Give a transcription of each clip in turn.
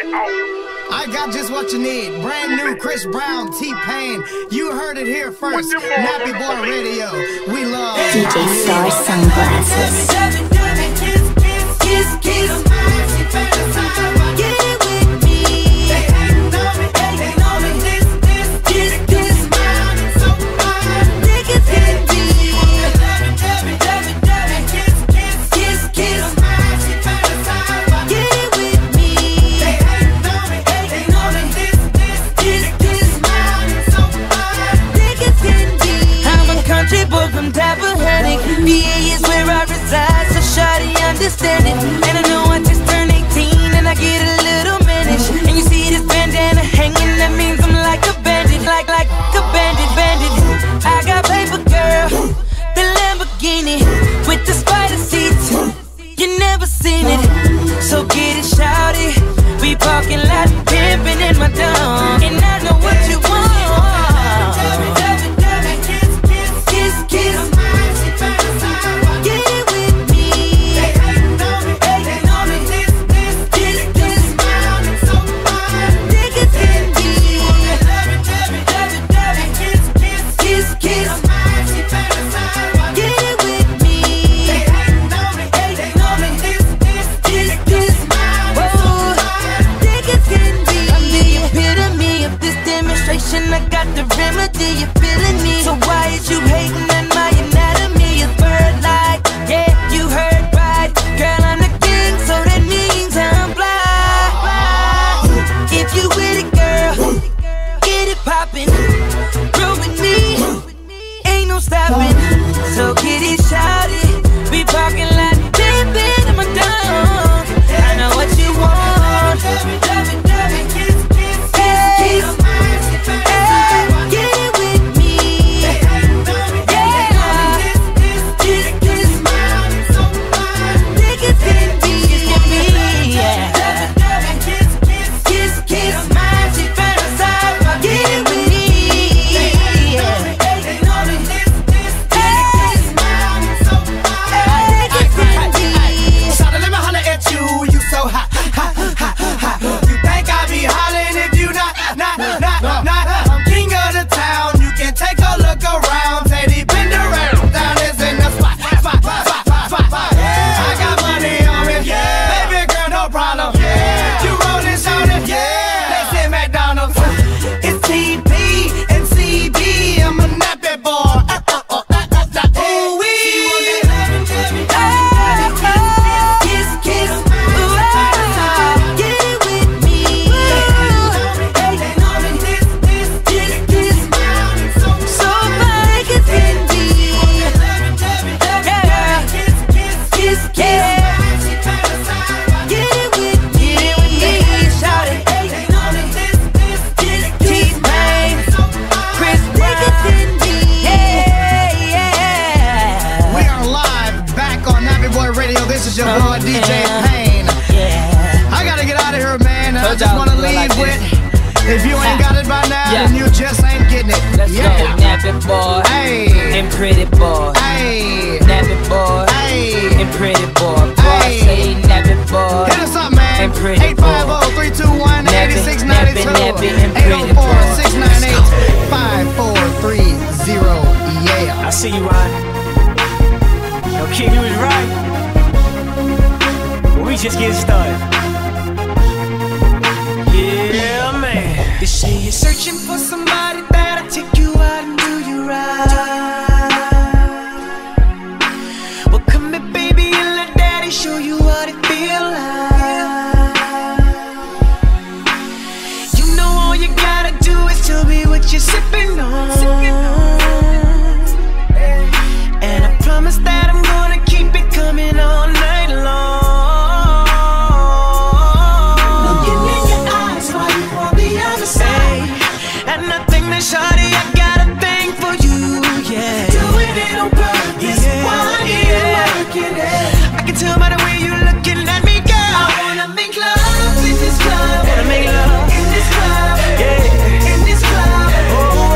I got just what you need. Brand new Chris Brown, T-Pain. You heard it here first. Nappy Boy Radio. We love DJ Star Sunglasses. Kiss, kiss, get it with me. They hating on me, hating on me. This, kiss, kiss, so fine. Niggas hit me. Kiss, kiss, kiss, get it with me. They hating on me, hating on me. This, kiss, so fine. Niggas hit me. I'm a country boy from Tappahannock. VA is where I reside, so shawty understand it. And I know I just turned 18 and I get a little mannish. And you see this bandana hanging, that means I'm like a bandit, like a bandit. I got paper, girl, the Lamborghini with the spider seats. You never seen it, so get it, shawty. We parking lot pimping in my dome, and I know what you want. Kiss, kiss, get it with me. They hating on me, hating on me. This, kiss, so fine. Niggas hit me. Kiss, kiss, get it with me. They hating on me, hating on me. This, whoa, niggas hit me. I'm the epitome of this demonstration. I got the remedy, you feeling me? So why is you hating on my anatomy? It's bird-like, yeah, you heard right. Girl, I'm the king, so that means I'm fly. If you with it, girl, get it poppin'. Roll with me, ain't no stopping. So get it, shawty. We parking lot, pimpin' in my dome. I know what you want. Kiss, get it with me. Niggas hit me. Kiss, she fantasize about getting with me. Shawty, let me holler at you. You so hot, hot, hot, hot. You think I be hollering if you not. I'm king of the town. You can take a look around. Teddy Pendergrass down is in the spot. I got money on me. Baby girl, no problem. You rollin', shawty. They say McDonald's. It's TP and CB. I'm a nappy boy. Ooh wee. Kiss, get it with me. So fine, niggas hit me. Kiss, get it with me. Shawty, T-Pain, Chris Brown, yeah. We are live back on Nappy Boy Radio. This is your boy DJ Pain. I gotta get out of here, man. I just wanna leave with, if you ain't got it by now, then you just ain't getting it. Let's go, Nappy Boy, Hey, and Pretty Boy. hey, Nappy Boy, hey. and Pretty Boy. Boy, Hey. say Nappy Boy. Hit us up, man. And Pretty Boy. 850-321-8692. Nappy, and Pretty Boy. 804-698-5430. Yeah. I see you, Ryan. Yo, kid, you was right. But we just getting started. Yeah, man. They say you're searching for somebody that'll take you out and do you right. Well, come here, baby, and let daddy show you what it feel like. You know all you gotta do is tell me what you're sipping on. And I promise that I'm gonna keep it coming all night long. Looking in your eyes while you on the other side. And I think that shawty, I got a thing for you, yeah. Doing it on purpose, why you working it? I can tell by the way you looking at me, girl. I wanna make love in this club. Wanna make love in this club, Yeah. in this club. Oh,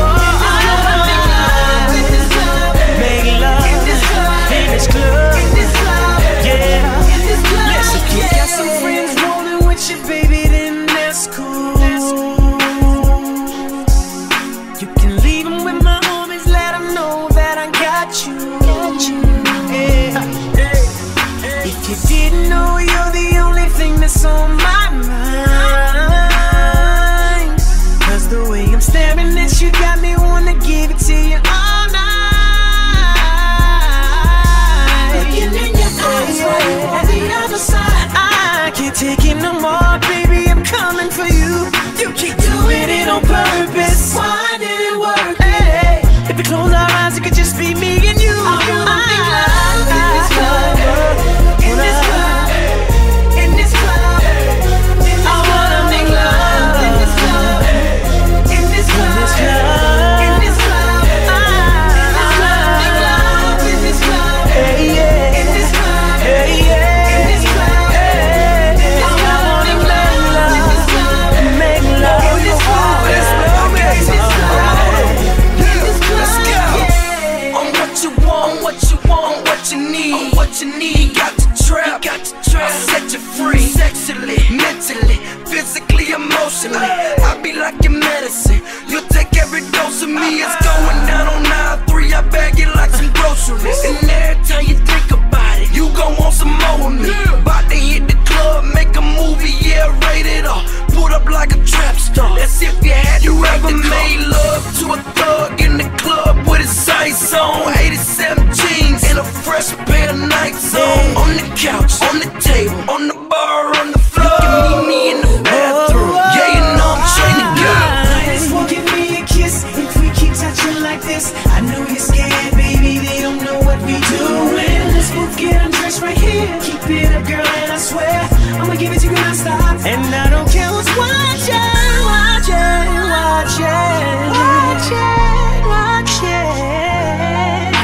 pulled up like a trap star. That's if you had you ever made love to a thug in the club with his sights on. 87 jeans and a fresh pair of Nikes on. On the couch, on the table, on the bar, on the floor. You can meet me in the bathroom. Yeah, you know I'm trying to go. Just won't give me a kiss if we keep touching like this. I know you're scared, baby, they don't know what we doing. Let's both get undressed right here. Keep it up, girl, and I swear I'ma give it to you non-stop. And I don't care who's watching, watching, watching, watching, watching.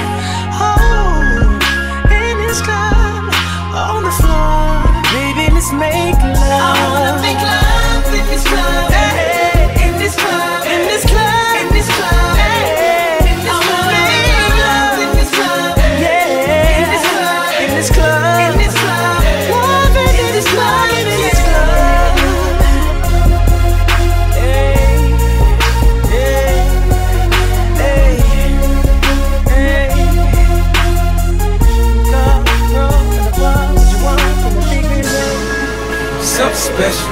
Oh, in this club, on the floor, baby, let's make love. I wanna make love in this club, hey, in this club, in this club, in this club, hey, in this club, make love in this club, yeah, in this club, in this club, in this club, love in this club, in this club, hey, hey, hey, hey. Something special,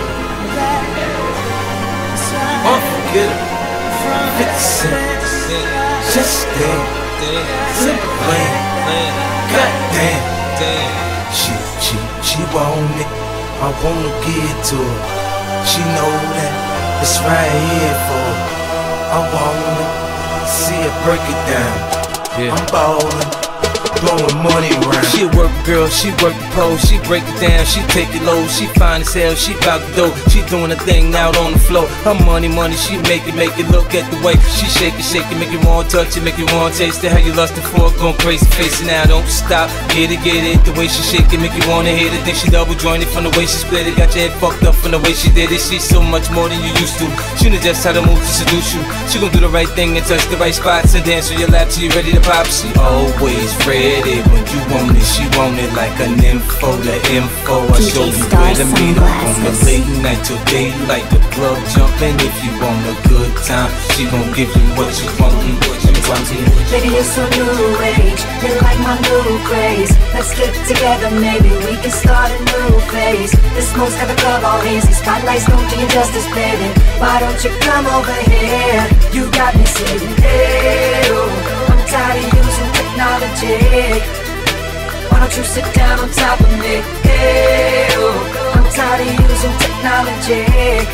unforgettable, 50 Cent, just stay, simple plan, goddamn, she want it, I wanna give it to her, she know that it's right here for her, I wanna see her break it down, I'm ballin'. Blowing money around. She a work girl, she work the pole, she break it down, she take it low, she fine as hell, she bout the dough, she doing a thing out on the floor. Her money, she make it look at the way she shake it, make it want touch it, make it want taste it. How you lustin' for it, going crazy, facing now, don't stop, get it, the way she shake it, make you wanna hit it. Then she double jointed from the way she split it, got your head fucked up from the way she did it. She's so much more than you used to. She knows just how to move to seduce you. She gon' do the right thing and touch the right spots and dance on your lap till you ready to pop. She always ready. When you want it, she want it like an info. The info, I show you where to meet her on the late night till daylight. The club jumping if you want a good time. She gon' give you what you want. Baby, you're so new age, you're like my new craze. Let's get together, maybe we can start a new phase. The smoke's got the club all hazy, spotlights don't do you justice, baby. Why don't you come over here? You got me saying, hey, oh, I'm tired of using technology. Why don't you sit down on top of me? Hey, oh, I'm tired of using technology.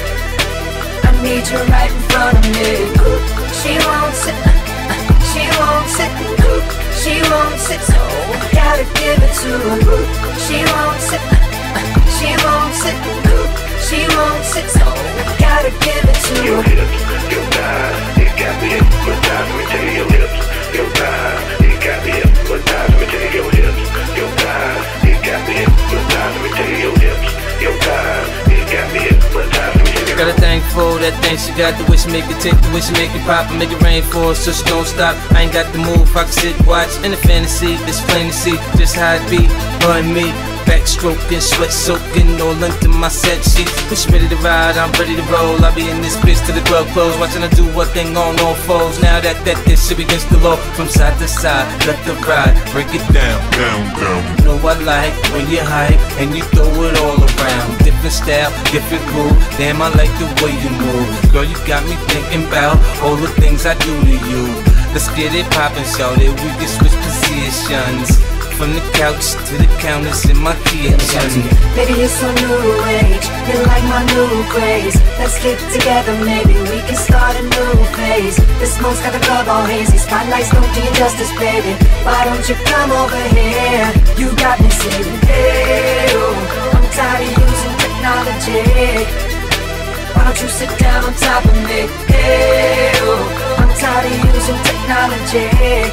I need you right in front of me. She won't sit, she won't sit, she won't sit, so I gotta give it to her. She won't sit, she won't sit, she won't sit, so I gotta give it to her. Your hips, your thighs, it got me hypnotized. Let me tell you your hips, your thighs, it got me hypnotized. Let me tell you your hips, your thighs, it got me hypnotized. Let me tell you your hips, your thighs, it got me hypnotized. Let me tell you. Got a thing for that thing she got, the way she make it tick, the way she make it pop and make it rain for her, so she don't stop. I ain't got the move, I can sit, watch in the fantasy, it's plain to see just how it be, her and me. Backstroking, sweat soaking, all into my set sheets. When she ready to ride, I'm ready to roll. I'll be in this bitch till the club close, watching her do what thing on all fours. Now that this shit against the law, from side to side, let the ride, break it down, down, down. You know I like when you hype and you throw it all around. Different style, different groove. Damn, I like the way you move. Girl, you got me thinking about all the things I do to you. Let's get it poppin', shout it. We can switch positions. From the couch to the counters in my kitchen. Baby, you're so new age, you're like my new craze. Let's get together, maybe we can start a new phase. The smoke's got the club all hazy, spotlights don't do you justice, baby. Why don't you come over here? You got me saying, hey, oh, I'm tired of using technology. Why don't you sit down on top of me? Hey, oh, I'm tired of using technology.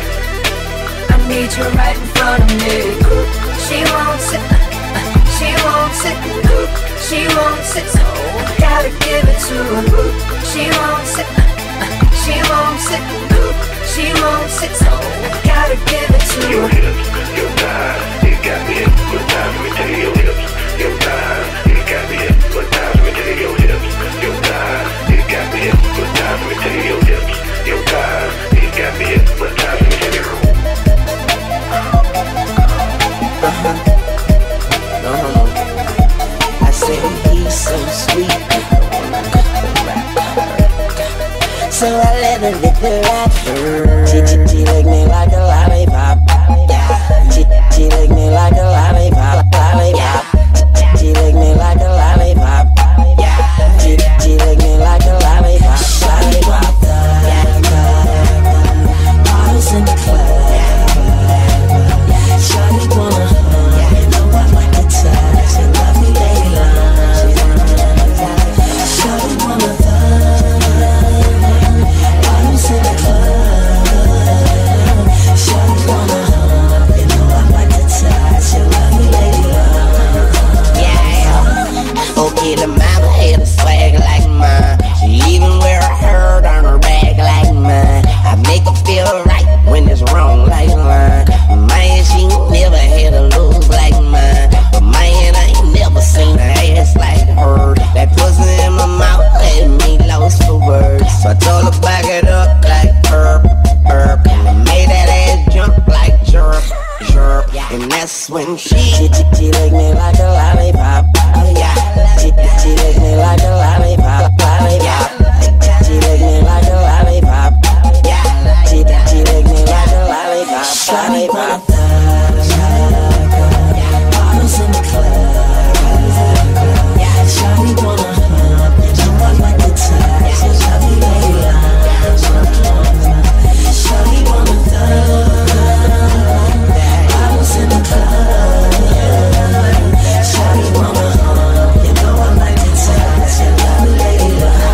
I need you right in front of me. She won't sit, she won't sit, she won't sit, so I gotta give it to her. She won't sit, she won't sit, she won't sit, so I gotta give it to her. Your hips, your thighs, it got me hypnotized. Let me tell you your hips, your thighs, it got me hypnotized. Let me tell you your hips, your thighs, it got me hypnotized. Let me tell you your hips, your thighs, it got me hypnotized. Let me tell you. I say he's so sweet. the rapper. She lick me like a lollipop. She lick me like a lollipop. She lick me like a lollipop. She lick me like a lollipop. Bottles in the club. Shawty wanna hug. You know I like to touch. You love me, lady love. Shawty wanna hug. Bottles in the club. Shawty wanna hug. You know I like to touch. You love me, lady love. Yeah. Okay, the mama had a swag like mine. She even wear a herd on her back like mine. I make her feel right when it's wrong like mine. Man, she never had a lose like mine. But man, I ain't never seen her ass like her. That pussy in my mouth had me lost for words. So I told her back it up like herb. And I made that ass jump like jerk. And that's when she lick me like a lollipop. She lick me like a lollipop. She lick me like a lollipop. She lick me like a lollipop. Lollipop. Bottles in the club. Shawty wanna hug. You know I like to touch. You love me, lady love. Shawty wanna hug. Bottles in the club. Shawty wanna hug. You know I like to touch. You love me, lady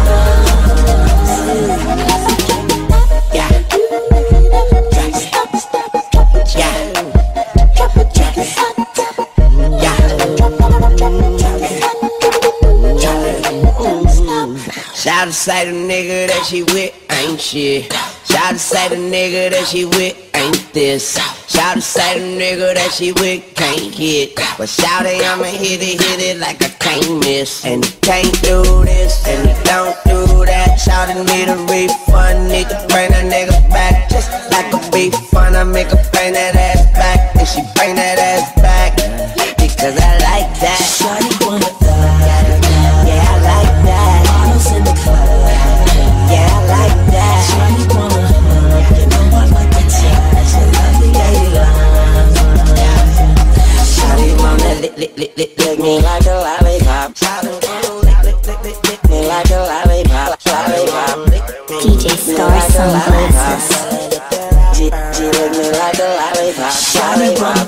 Shout to say the nigga that she with ain't shit. Shout to say the nigga that she with ain't this. Shout to say the nigga that she with can't hit. But shout it, I'ma hit it like I can't miss. And you can't do this, and you don't do that. Shout it, need a refund, need to bring that nigga back. Just like a beef fun, I make her bring that ass back. And she bring that ass back, because I like that. Shawty wanna thug. Yeah, I like that. Bottles in the club. Yeah, I like that. Shawty wanna hug. You know I like to touch. You love me, lady love. Shawty wanna lick me like a lollipop. Lick me like a lollipop. DJ Star Sunglasses. She lick me like a lollipop. Shawty wanna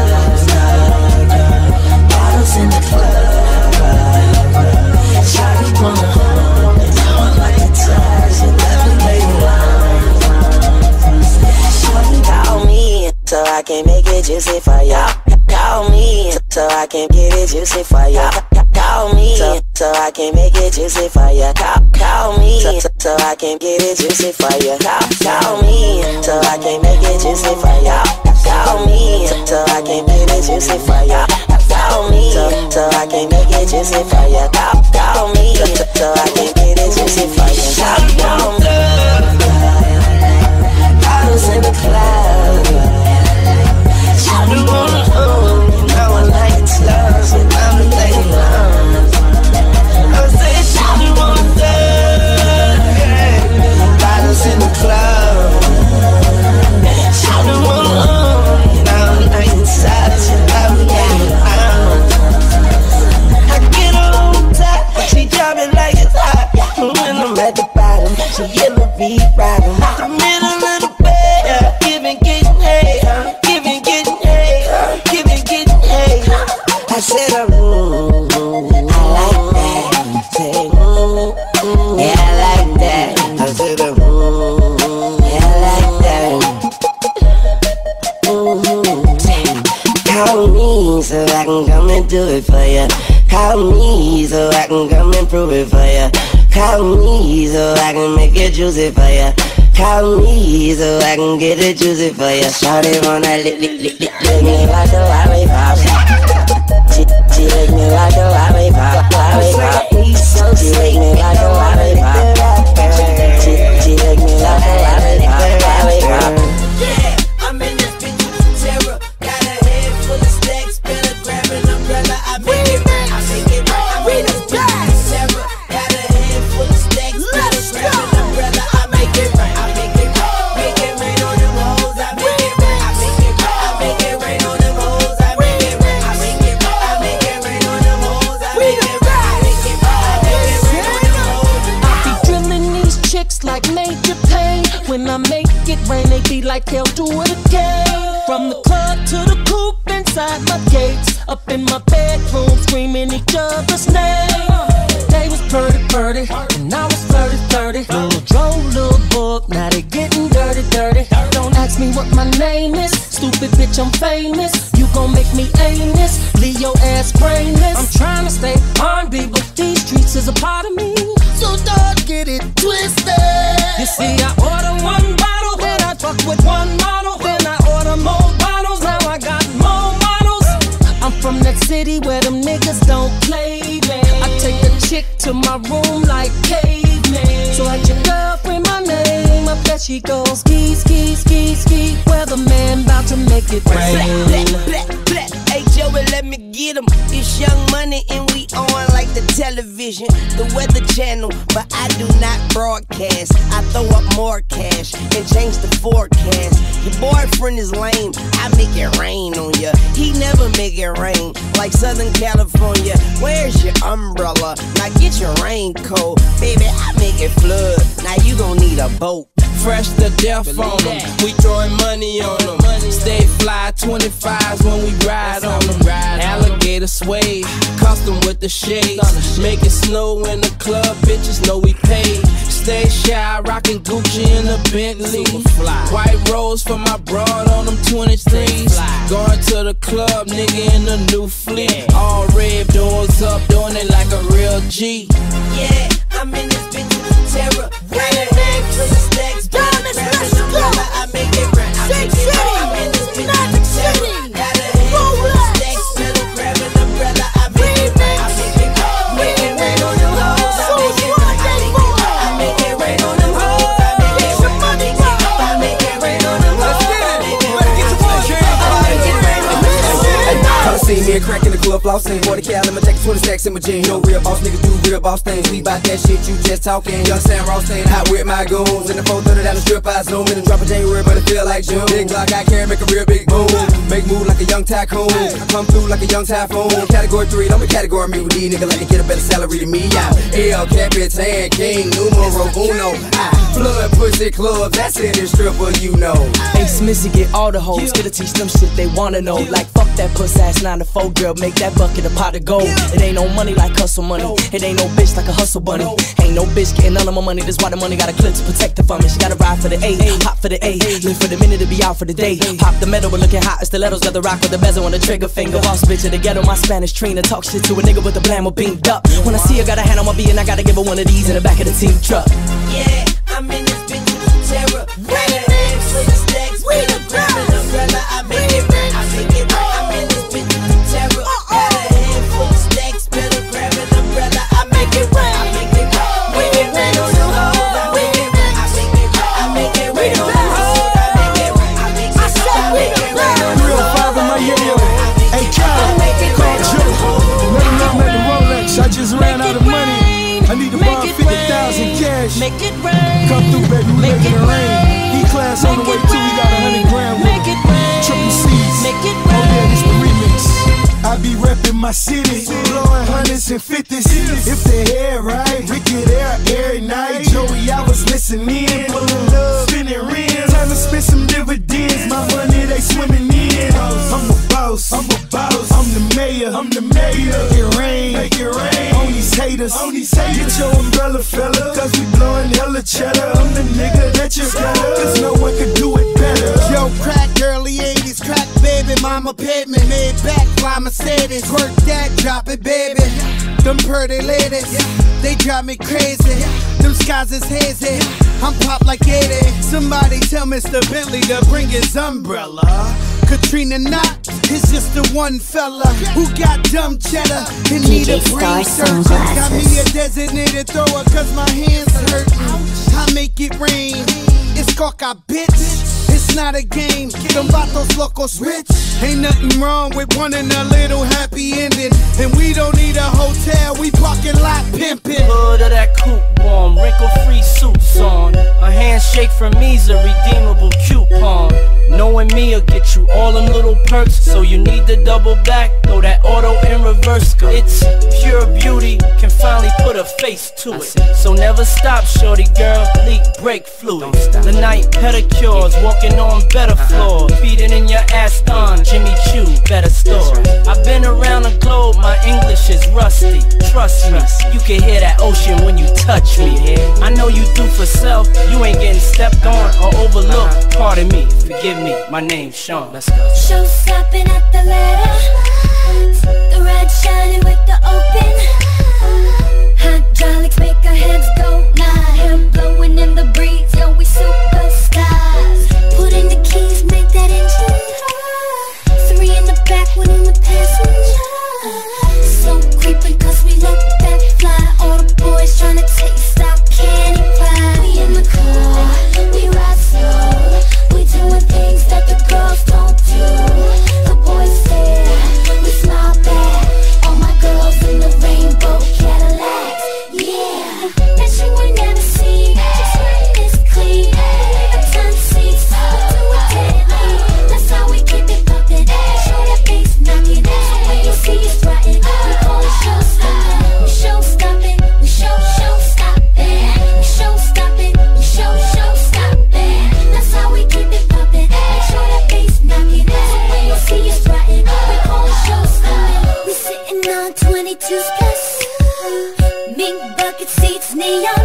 Bottles in the club. Shawty wanna hug. You know I like to touch. You love me, lady love. Shawty call me so I can make it juicy for ya. Call me so I can get it juicy for ya. Call me so I can make it juicy for ya. Call me so I can get it juicy for ya. Call me so I can make it juicy for ya. Call me so I can get it juicy for ya. Call me so I can make it juicy for ya. Call me so I can get it juicy for ya. Call me. Bottles in the club. Shawty wanna hug. You know I like to touch. You love me, lady love. I say shawty wanna hug. Bottles in the club. Shawty wanna hug. You know I like to touch. You love me, lady love. I get on top, she drop it like it's hot. When I'm at the bottom, she in the beat riding. I'm in a little bed, giving, getting hay, giving, getting hay, giving, getting hay. I said, I like that. Say, yeah, I like that. I said, yeah, I like that. Call me so I can come and do it for ya. Call me so I can come and prove it for ya. Call me so I can make it juicy for ya. Call me so I can get it juicy for ya. Shawty wanna lick me like a lollipop. She lick me like a lollipop. She lick me like a lollipop. She lick me like a lollipop. Yeah, I'm in this bitch with terror. Got a head full of stacks, better grab an umbrella. I make it right, I make it right. I'm in this bitch with terror. Got a head full of stacks, better grab an umbrella. I make it right, I make it right. when I make it rain, they be like, they'll do it again. From the club to the coupe inside my gates, up in my bedroom screaming each other's name. They was purdy, and I was flirty. Little Dro, little book, now they getting dirty. Don't ask me what my name is, stupid bitch, I'm famous. You gon' make me aimless, leave your ass brainless. I'm trying to stay R&B, but these streets is a part of me, so don't get it twisted. You see, I order one bottle, then I fuck with one model, then I order more bottles, now I got more models. I'm from that city where them niggas don't play me. I take a chick to my room like caveman. So at your girlfriend my name, I bet she goes ski, ski, ski, ski. Weatherman bout to make it rain. Hey Joey, let me get him. It's Young Money and we on like the television, the Weather Channel, but I do not broadcast. I throw up more cash and change the forecast. Your boyfriend is lame, I make it rain on ya. He never make it rain like Southern California. Where's your umbrella? Now get your raincoat, baby. I make it flood. Now you gon' need a boat. Fresh to death on them, we throwing money on them. Stay fly 25s when we ride on them. Alligator suede, custom with the shades. Make it snow in the club, bitches know we paid. Stay shy, rockin' Gucci in a Bentley. White rose for my broad on them 23s. Going to the club, nigga in the new fleet. All red, doors up, doing it like a real G. Yeah, I'm in this bitch with terror. Got a name for the stacks. Diamonds, let's go. I make it rain. Shake City, Magic City. Got a hand for the stacks. Better grab an umbrella. I make it rain. I make it rain. Make it rain on them hoes. I make it rain. I make it rain on them hoes. I make it rain. I make it rain on them hoes. I make it rain. Come see me and crack in the club, flossing. 40 cal in my jacket, 20 stacks in my jeans. No real boss niggas do real boss things. We bout that shit, you just talking. Young Sam Ross staying hot with my goons. In the 430 down the strip, I zoom in and drop a January, but it feel like June. Big Glock, I carry, make a real big boom. Make move like a young tycoon. I come through like a young typhoon. Category 3, don't be category me with these niggas like to get a better salary than me. El Capitan, King, numero uno. Blood, pussy, club, that's it, it's stripper, you know. Ace Missy get all the hoes, get to teach them shit they wanna know. Like fuck that puss ass 9 to 4 girl, make that bucket a pot of gold. It ain't no money like hustle money, it ain't no bitch like a hustle bunny. Ain't no bitch getting none of my money, that's why the money got a clip to protect her from it. She gotta ride for the A, hop for the A, live for the minute to be out for the day. Pop the metal, but looking hot, stilettos got the rock with the bezel on the trigger finger. Boss bitch in the ghetto, my Spanish Trina, talk shit to a nigga with the blammo beamed up. When I see her, got a hand on my beat and I gotta give her one of these in the back of the team truck. Yeah, I'm in this bitch with terror. Got a hand for the stacks. Better grab an umbrella. I make it rain. I make it rain. I'm in this bitch with terror. Got a hand for the stacks. Better grab an umbrella. I make it rain. I make it rain. Make it rain on the hoes. I make it rain. I make it rain. I make it rain on the hoes. I make it rain. I make it rain. I make it rain on the hoes. Real father, my yo. Hey, Kyle, call Joe. Let him know I'm at the Rolex. I just ran out of money. I need to borrow 50,000 cash. Make it rain. Come through, baby, we making it rain. E-class on the way too, we got 100 grand with Make it rain. Triple C's. Make it Oh yeah, rain. this the remix. I be reppin' my city, blowing hundreds and fifties. If the hair right, we get air every night. Joey, I was listening, pulling love, spinning rims. Time to spend some dividends, my money they swimming in. I'm a boss, I'm the mayor, Make it rain, on these haters, Get your umbrella, fella, cause we blowing hella cheddar. I'm the nigga that you got, cause no one can do it better. Yo, crack, early 80s, crack, baby, mama paid me, made back, fly Mercedes, work that, drop it, baby. Them pretty ladies, they drive me crazy. Them skies is hazy, I'm pop like 80. Somebody tell Mr. Bentley to bring his umbrella. Katrina Knott is just the one fella who got dumb cheddar and need a brain surgeon. Got me a designated thrower cause my hands hurtin'. I make it rain, it's coca, bitch. It's not a game, them vatos locos rich. Ain't nothing wrong with wanting a little happy ending. And we don't need a hotel, we parking lot pimpin'. Hood of that coupe-warm, wrinkle-free suits on. A handshake from me's a redeemable coupon. Knowing me'll get you all all them little perks, so you need to double back, throw that auto in reverse. It's pure beauty, can finally put a face to it. So never stop, shorty girl, leak brake fluid. The night pedicures, walking on better floors, beating in your ass on Jimmy Choo, better store. I've been around the globe, my English is rusty. Trust me, you can hear that ocean when you touch me. I know you do for self, you ain't getting stepped on or overlooked. Pardon me, forgive me, my name's Sean. Let's go. Show stopping at the ladder, the red shining with the open. Hydraulics make our heads go nine. Hair blowing in the breeze, yo, we superstars. Put in the keys, make that engine high. 3 in the back, 1 in the passenger. So creepin' cause we look that fly. All the boys tryna taste our candy pie. We in the car, we ride slow. We doing things that the girls don't do. The boys stare, we smile back. All my girls in the rainbow Cadillacs. Yeah, that you ain't never seen. Just running this clean. Leave a ton seats, we do it deadly. That's how we keep it poppin'. Show that bass knockin'. So when you see us riding, we call it show stoppin'. We show stoppin', we show stoppin'. We show stoppin', we show stoppin'. That's how we keep it poppin'. Show that bass knockin'. So when you see us riding, we call it show stoppin'. We sittin' on 22's plus. Mink bucket seats, neon.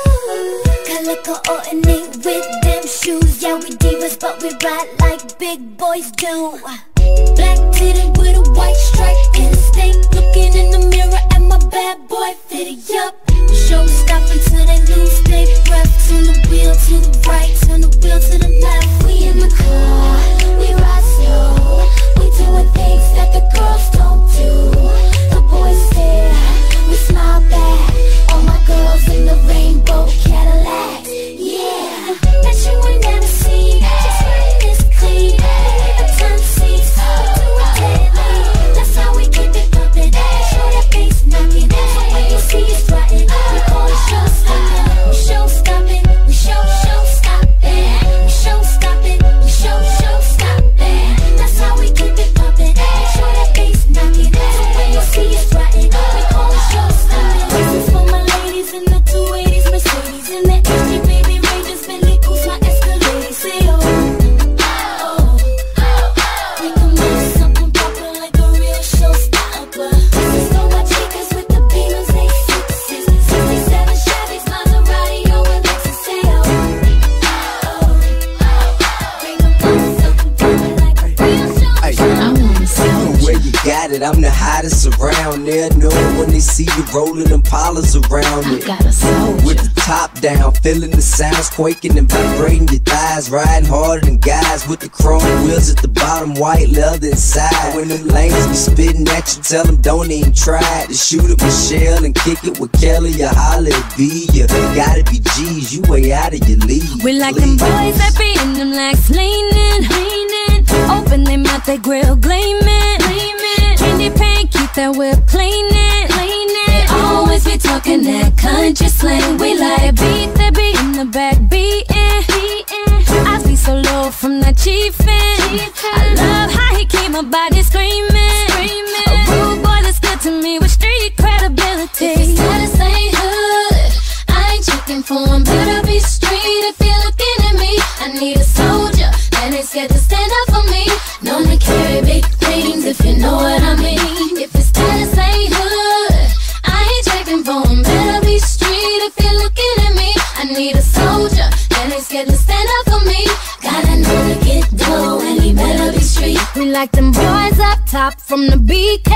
Calico alternate with them shoes. Yeah, we divas, but we ride like big boys do. Black titted with a white stripe and a snake. Looking in the mirror at my bad boy fitted up. Show stopping till they lose their breath. Turn the wheel to the right, turn the wheel to the left. We in the car, we ride slow. We doing things that the girls don't do. The boys stare, we smile back. All my girls in the rainbow Cadillacs. Yeah, that you ain't never seen. Just running this clean. Leave a ton seats, we do it deadly. That's how we keep it poppin'. Show that bass knockin'. So when you see us riding, we call it show stoppin'. We show stoppin', we show stoppin'. We show stoppin', we show stoppin'. That's how we keep it poppin'. Show that bass knockin'. So when you see us riding, we call it show stoppin'. This is for my ladies in the 280s, Mercedes, in the HG baby Rangers, Bentley Goose, my Escalade. Say oh, oh, we can make something poppin' like a real showstopper. This is for my chicas with the Beamers, A6s, 67 Chevys, Maserati, or a Lexus. Say oh, oh, we can make something poppin' like a real showstopper. Where you got it, I'm the hottest around there. Know when they see you rolling them polars around it. With the top down, feeling the sounds quaking and vibrating your thighs. Riding harder than guys with the chrome wheels at the bottom, white leather inside. When them lanes be spitting at you, tell them don't even try to shoot at Michelle and kick it with Kelly or holla at B. You gotta be G's, you way out of your league. We like them boys that be in them legs leaning. Open them mouth, they grill gleaming. Candy paint, keep that whip cleaning. They always be talking that country slang. We like beat that beat in the back beating. I be so low from that chiefin'. I love how he keep my body screaming. A rude boy that's good to me with street credibility. If his status ain't hood, I ain't checking for him. Better be street if you're looking at me. I need a soldier that ain't scared to stand up for me. Known to carry big things if you know what I mean. If his status ain't hood, I ain't checking for him. Better be street if you're looking at me. I need a soldier that ain't scared to stand up for me. Gotta know to get dough and he better be street. We like them boys up top from the BK.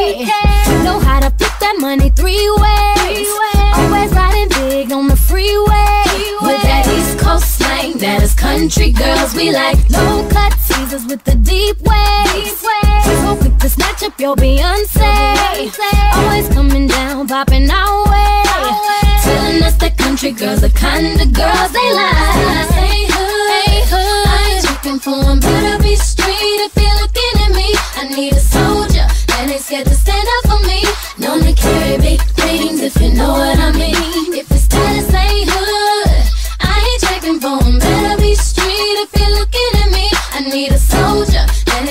Know how to flip that money 3 ways. Always riding big on the freeway. With that East Coast slang, that is country girls. We like low cut teasers with the deep waves. So quick to snatch up your Beyonce. Always coming down, popping our way. Telling us that country girls the kind of girls they like. Hey hood, I ain't checking for them. Better be street if you're looking at me. I need a soldier that ain't scared to stand up for me. Known to carry big things if you know what I mean. If his status ain't hood, I ain't checking for him. Better be street if you're looking at me. I need a soldier that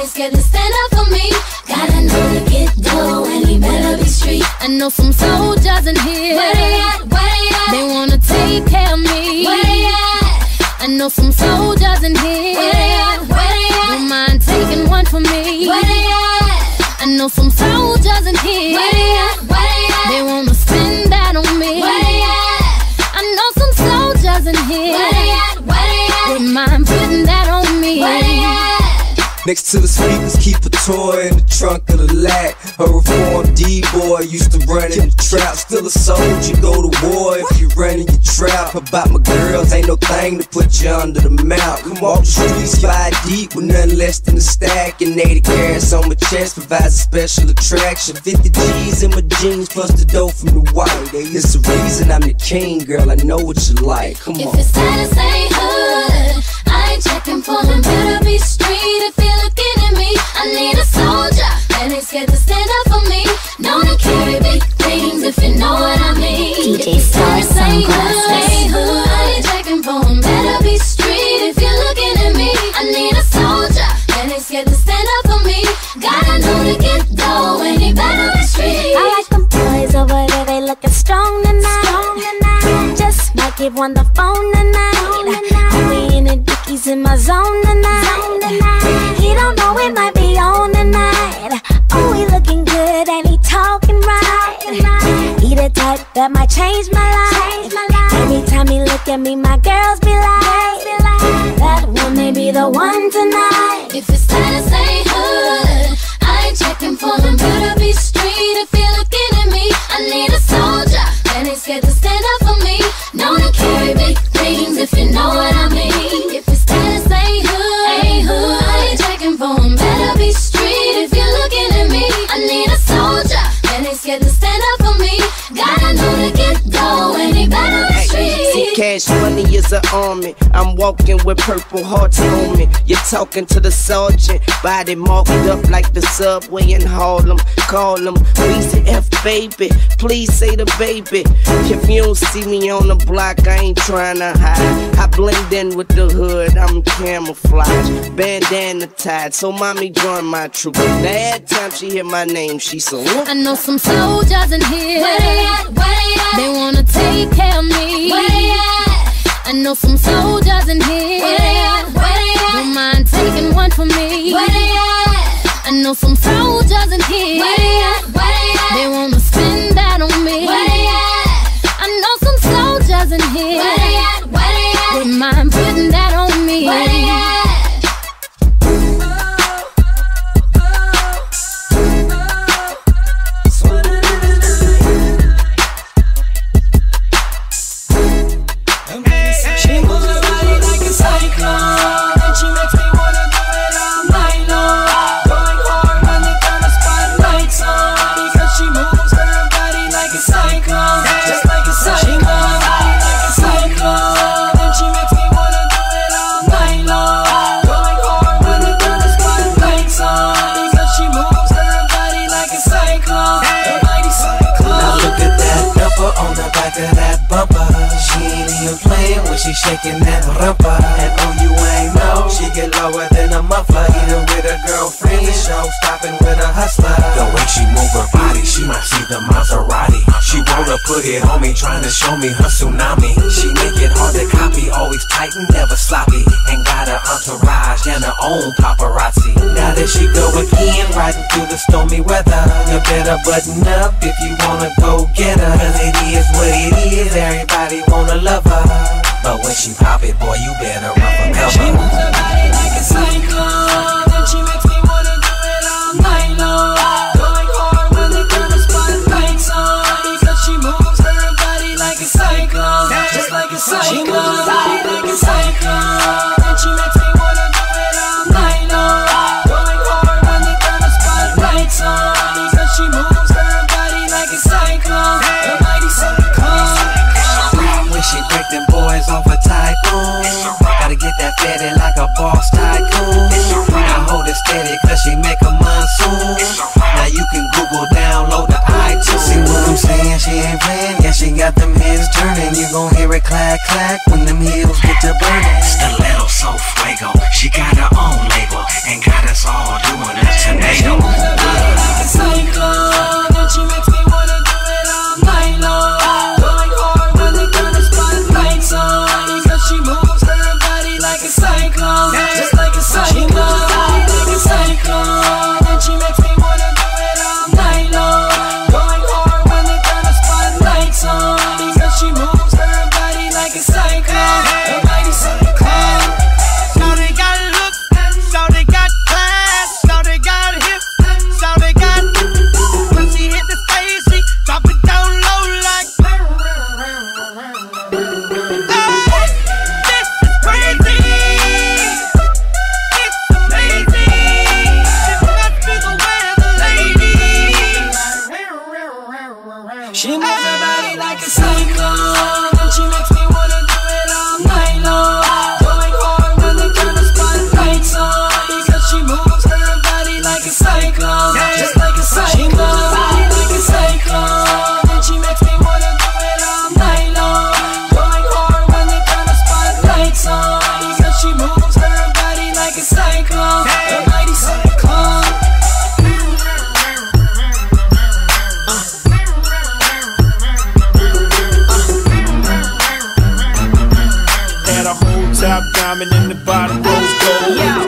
know some soldiers in here. Where they at? Where they at? They wanna take care of me. Where they at? I know some soldiers in here. Where they at? Where they at? Don't mind taking one for me. Where they at? I know some soldiers in here. Where they at? Where they at? They wanna spend that on me. Where they at? I know some soldiers in here. Where they at? Where they at? Don't mind putting that on me. Where they at? Next to the speakers, keep a toy in the trunk of the lat. A reformed D-boy used to run in the trap. Still a soldier, go to war if you run in your trap. About my girls, ain't no thing to put you under the mount. Come off the streets, 5 deep with nothing less than a stack. And 80 carats on my chest provides a special attraction. 50 G's in my jeans plus the dough from the white. It's the reason I'm the king, girl, I know what you like. Come on. If it's status ain't hood, I ain't checking for them. Better be street if you're looking at me. I need a soldier that ain't scared to stand up for me. Known to carry big things if you know what I mean. DJ Star Sunglasses. Ain't hood, I ain't checking for them. Better be street if you're looking at me. I need a soldier that ain't scared to stand up for me. Gotta know to get dough and he better be street. I like them boys over there, they looking strong tonight. Just might give one the phone tonight. We in the dickies in my zone tonight. He don't know it might be on tonight. Oh, he looking good and he talking right. He the type that might change my life. Every time he look at me, my girls be like, that one may be the one tonight. If it's status ain't hood, I ain't checking for them. Better be street if you're looking at me. I need a soldier that ain't scared to stand up for me. Known to carry big things if you know what I mean. If it's status ain't hood, I ain't checking for them. Better be street if you're looking at me. I need a soldier that ain't scared to stand up for me. Gotta know to get dough and he better be street. See, cash money is an army. I'm walking with purple hearts on me. You're talking to the sergeant, body marked up like the subway in Harlem. Call him, please F baby, please say the baby. If you don't see me on the block, I ain't trying to hide. I blend in with the hood, I'm camouflage. Bandana tied, so mommy join my troop. Now every time she hear my name, she so I know some soldiers in here. Where they at? Where they at? They wanna take care of me. Where they at? I know some soldiers in here. Where they at? Where they at? Don't mind taking one for me. Where they at? I know some soldiers in here. Where they at? Where they at? They wanna spend that on me. Where they at? I know some soldiers in here. Where they at? Where they at? Don't mind putting that on me. Where they at? She moves her body like a cyclone, and she makes me wanna do it all night long. Going hard when they turn the spotlights on, because she moves her body like a cyclone, just like a cyclone. She moves her body like a cyclone, and she makes me wanna do it all night long. Going hard when they turn the spotlights on, because she moves her body like a cyclone, a mighty cyclone. Now look at that number on the back of that bumper. She ain't even playing when she shaking that rumpa. And oh, you ain't know, she get lower than a muffler. Either with a girlfriend, the show stopping with a hustler. The way she move her body, she might see the Maserati. She wanna put it on me, trying to show me her tsunami. She make it hard to copy, always tight and never sloppy. And got her entourage and her own paparazzi. Now that she go again, riding through the stormy weather. You better button up if you wanna go get her. Cause it is what it is, everybody wanna love her. But when she pop it, boy, you better run for cover. She moves her body like a cyclone, and she makes me wanna do it all night long. Going hard when they turn the spotlights on, because she moves her body like a cyclone, just like a cyclone. She moves her body like a cyclone, and she makes me wanna do it all night long. Going hard when they turn the spotlights on, because she moves her body like a cyclone, a mighty cyclone. When she break them boys off a tycoon, gotta get that fatty like a boss tycoon. Now hold it steady cause she make a monsoon. Now you can Google, download the iTunes. See what I'm saying? She ain't playing, yeah, she got them heads turning. You gon' hear it clack clack when them heels get to burning. Stiletto so fuego, she got her own label and got us all doing a tornado. She moves her body like a cyclone, and she makes me wanna do it song, and she makes me wanna do it all night long. Going hard when they turn the spotlights on, because she moves her body like a cyclone, just like a cyclone. She moves her body like a cyclone, and she makes me wanna do it all night long. Going hard when they turn the spotlights on, because she moves her body like a cyclone, a mighty cyclone. Had a whole top diamond in the bottom rose gold. Yeah.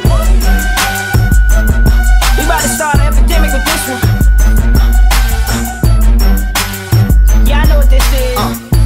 We about to start an epidemic with this one. Yeah, I know what this is.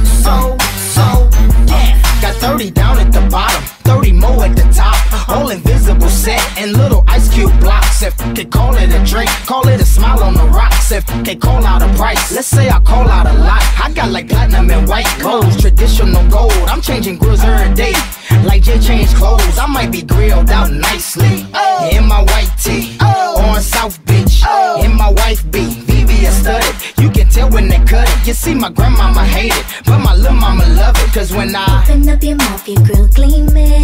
Yeah. Got 30 down at the bottom, 30 more at the top. All invisible set and little ice cube blocks. If they call it a drink, call it a smile on the rocks. If they call out a price, let's say I call out a lot. I got like platinum and white clothes, traditional gold. I'm changing grills every day, like Jay changed clothes. I might be grilled out nicely in my white tee on South Beach. In my wife beat, VVS studded. You can tell when they cut it. You see, my grandmama hate it, but my little mama love it. Cause when I open up your mouth, your grill gleaming.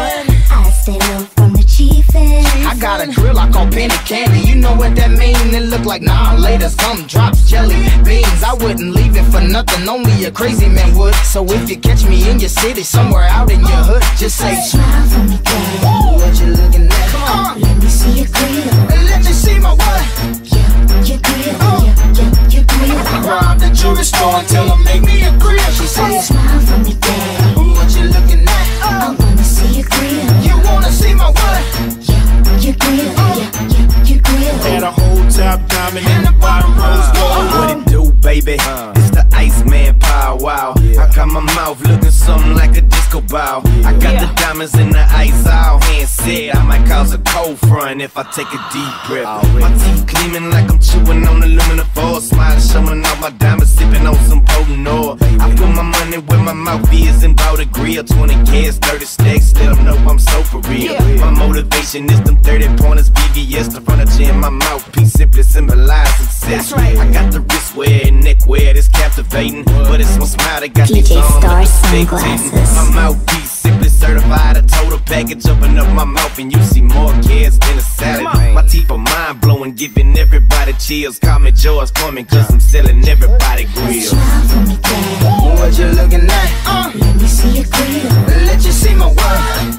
I stay low from the chiefin'. I got a grill I call penny candy. You know what that mean? It look like nah later some drops jelly beans. I wouldn't leave it for nothing, only a crazy man would. So if you catch me in your city, somewhere out in your hood, just say smile for me, girl. What you looking at? Come on, let me see your grill. Let me see my what? Your grill, your grill. Rob the jewelry store and tell them make me a grill. She says smile for me, girl. What you looking at? I wanna see your grill. You wanna see my what? Your grill, your grill. Had a whole top diamond in the bottom rose gold. What it do, baby? It's the Iceman power, wow. I got my mouth looking something like a disco ball. I got the diamonds in the ice, all hand said I might cause a cold front if I take a deep breath. My teeth gleaming like I'm chewing on aluminum foil. Smiling, showing off my diamonds, sipping on some potent oil. I put my money where my mouth is and bought a grill. 20 cans, 30 stacks, let them know I'm so for real. My motivation is them 30 pointers, VVS, the furniture in my mouthpiece simply symbolize success. I got the wristwear and neckwear that's captivating, but it's one smile that got DJ these on Star like sunglasses. my mouthpiece simply certified. A total package, open up my mouth and you see more kids than a salad. My teeth are mind blowing, giving everybody chills. Call me George Foreman, cause I'm selling everybody grills. Smile for me, girl. What you looking at? Let me see your grill. Let you see my what?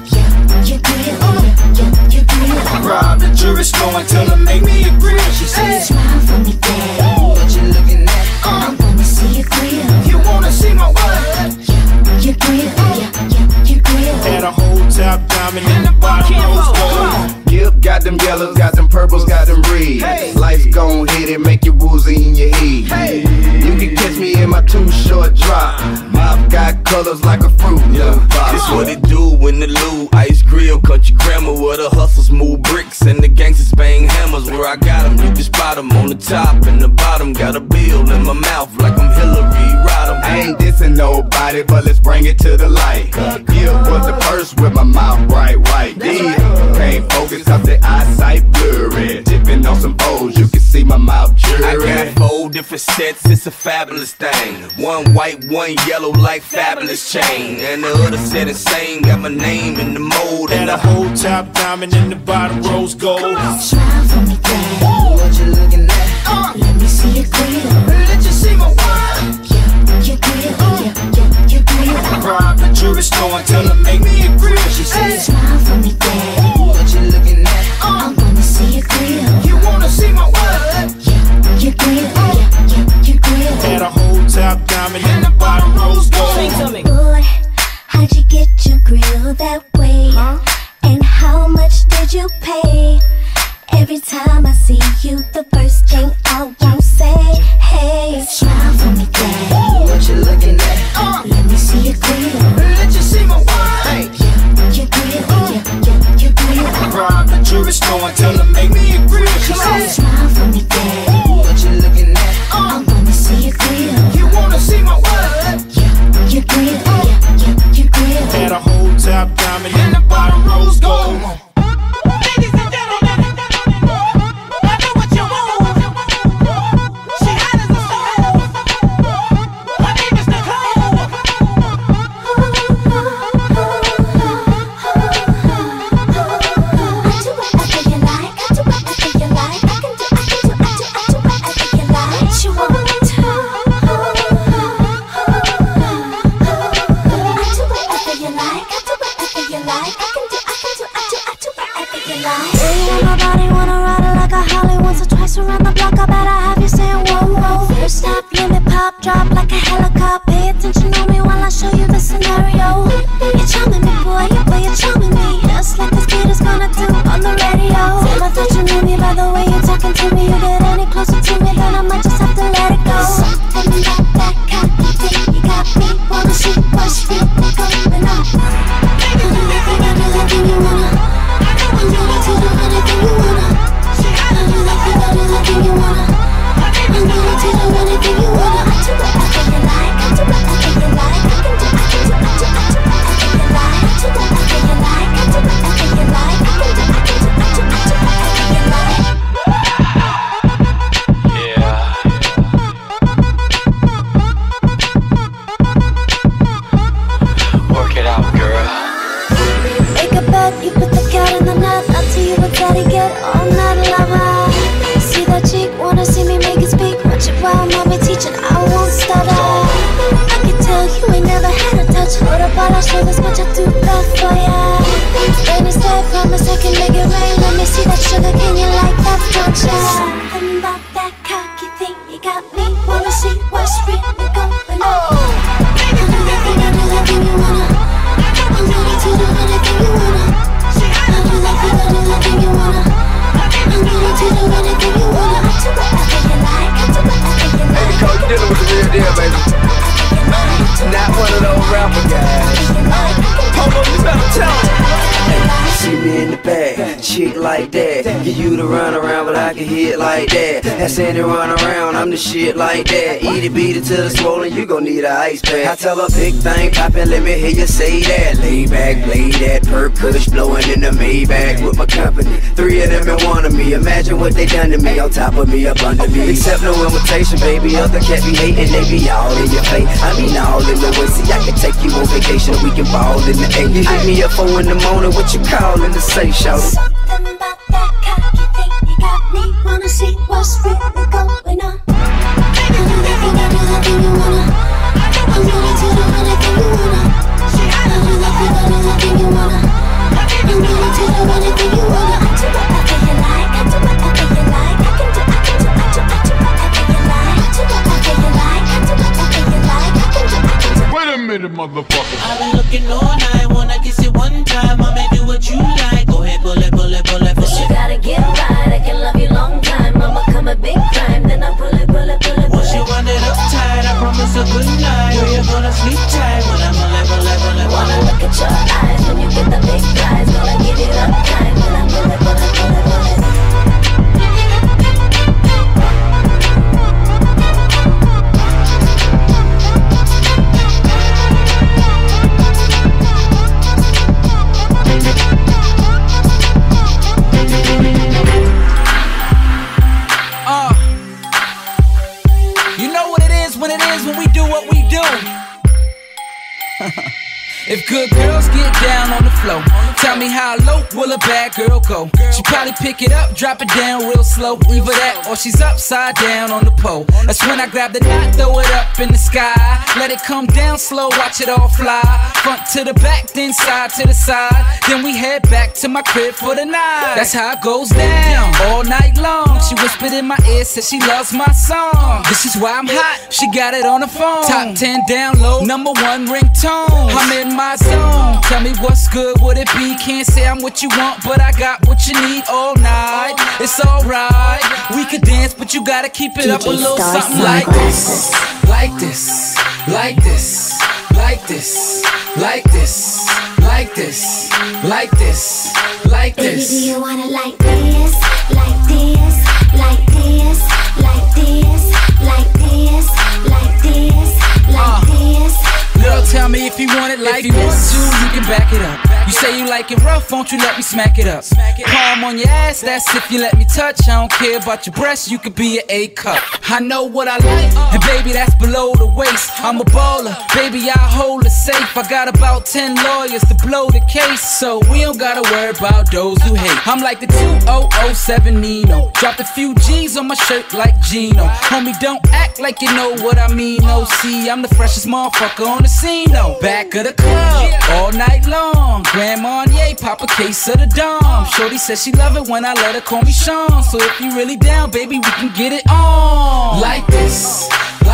Your grill, your grill. Rob the jewelry store and tell them make me a grill. She says smile for me, girl. What you looking at? I wanna see your grill. You wanna see my what? Your grill, your grill. Had a whole top diamond in the bottom rose gold. Yep, got them yellows, got them purples, got them reds. Life's gon' hit it, make you woozy in your head. You can catch me in my too short drop. I've got colors like a fruit. This what it do when the Lou ice grill, country grammar, where the hustlers move bricks and the gangsters bang hammers. Where I got them, you can spot them on the top and the bottom. Got a bill in my mouth like I'm Hillary Rodham. I ain't dissing nobody, but let's bring it to the light. Yeah, was the first with my mouth bright white. Can't focus cause the eyesight blurry. Tipping on some O's, you can see my mouth jury. I got 4 different sets, it's a fabulous thing. One white, one yellow like fabulous chain. And the other set insane, got my name in the mold. And a whole top diamond in the bottom rose gold. Smile for me, girl. What you looking at? Let me see your grill. Let you see my what? Your grill, your grill. Rob the jewelry store and tell them make me a grill. She says smile for me, girl. What you looking at? I wanna see your grill. You wanna see my what? Your grill, your grill. Had a whole top diamond in the bottom rose gold. Sing to me. Boy, how'd you get your grill that way? And how much did you pay? Every time I see you, the first thing I won't say, hey, smile for me, girl. What you looking at? Let me see your grill. Let you see my what? Your grill, your grill. Rob the jewelry store and tell them make me a grill. She says smile for me, girl. What you looking at? I wanna see your grill. You wanna see my what? Your grill, your grill. Had a whole top diamond in the bottom rose gold. Ladies and gentlemen, I know what you want. pop, drop like a helicopter. Pay attention on me while I show you the scenario. You're charming me, boy, you're charming me. Just like this beat is gonna do on the radio. I thought you knew me by the way you're talking to me. You get any closer to me, then I might just have to let it go. Something about that cocky thing, you got me wanna see what's really going on. I do anything you wanna. I'm gonna do anything you wanna. I do anything you wanna. I'm gonna do anything you wanna. I do what I feel like. I do what I feel like. I can do. I do what I feel like. I do what I feel like. I do what I feel like. I can do. I do what I feel like. Work it out, girl. Make a bed, you put the cat in the net. I'll tell you what daddy get all night lover. See that cheek, wanna see me make it speak. Watch it while mommy teaching, I won't stutter. I can tell you ain't never had a touch. Hold up while I show this much I do that for ya. Rainy day, promise I can make it rain. Let me see that sugar, can you like that, don't ya? Something about that cocky thing, you got me wanna see what's really going on. I do anything you wanna. I'm gonna do anything you wanna. I do anything you wanna. I'm gonna do anything you wanna. I do what I feel like. I do what I feel like. Hey, Nicole, you dealing with the real deal, baby. Not one of those rapper guys. Hold on, you better tell me. See me in the bag, chick like that. Get you to run around, but I can hit like that. That Sandy run around, I'm the shit like that. Eat it, beat it till it's swollen, you gon' need an ice pack. I tell her big thing poppin', let me hear you say that. Lay back, play that, perk kush blowing in the Maybach with my company. 3 of them and 1 of me. Imagine what they done to me, on top of me, up under me. Accept no invitation, baby. Other cat be hating, they be all in your face. I mean all in the way. See, I can take you on vacation, we can ball in the A. You hit me up 4 in the morning, what you callin' to say, shout it? Something about that cocky thing, you got me wanna see what's really going on. I do anything you wanna. I'm gonna do anything you wanna. I do anything you wanna. I'm gonna do anything you wanna. I do what I feel like. I do what I feel like. I can do. I do what I feel like. I do what I feel like. I do what I feel like. I can do. Wait a minute, motherfucker. I've been looking all night, wanna kiss it one time. I'ma do what you like. Go ahead, pull it, pull it, pull it, pull But you it. gotta get right. I can love you long time. I'ma come a big time. Then I pull it, pull it, pull it. Once you run it up tight, I promise a good night. Girl, you're gonna sleep tight when I pull it, pull it, pull it, pull Wanna it. look at your eyes when you get the big prize. Gonna get it up time when I pull it, pull it, pull it, pull it. You know what it is when we do what we do. If good girls get down on the floor, tell me how low will a bad girl go? She probably pick it up, drop it down real slow. Either that or she's upside down on the pole. That's when I grab the knot, throw it up in the sky. Let it come down slow, watch it all fly. Front to the back, then side to the side. Then we head back to my crib for the night. That's how it goes down, all night long. She whispered in my ear, said she loves my song. This is why I'm hot, she got it on the phone. Top 10 download, #1 ringtone. I'm in my zone, tell me what's good, would it be? Can't say I'm what you want, but I got what you need all night. It's alright, we could dance, but you gotta keep it up a little something like this. Like this, like this, like this, like this, like this, like this, like this. Baby, do you wanna like this, like this, like this, like this, like this, like this, like this? Girl, tell me if you want it like this. If you want to, you can back it up. You say you like it rough, won't you let me smack it up? Palm on your ass, that's if you let me touch. I don't care about your breasts, you could be an A cup. I know what I like, and baby, that's below the waist. I'm a baller, baby, I hold it safe. I got about 10 lawyers to blow the case, so we don't gotta worry about those who hate. I'm like the 2007 Nino, dropped a few G's on my shirt like Gino. Homie, don't act like you know what I mean. No, see, I'm the freshest motherfucker on the scene, no. Back of the club, all night long. Grand Marnier, pop a case of the Dom. Shorty says she love it when I let her call me Sean. So if you really down, baby, we can get it on. Like this, like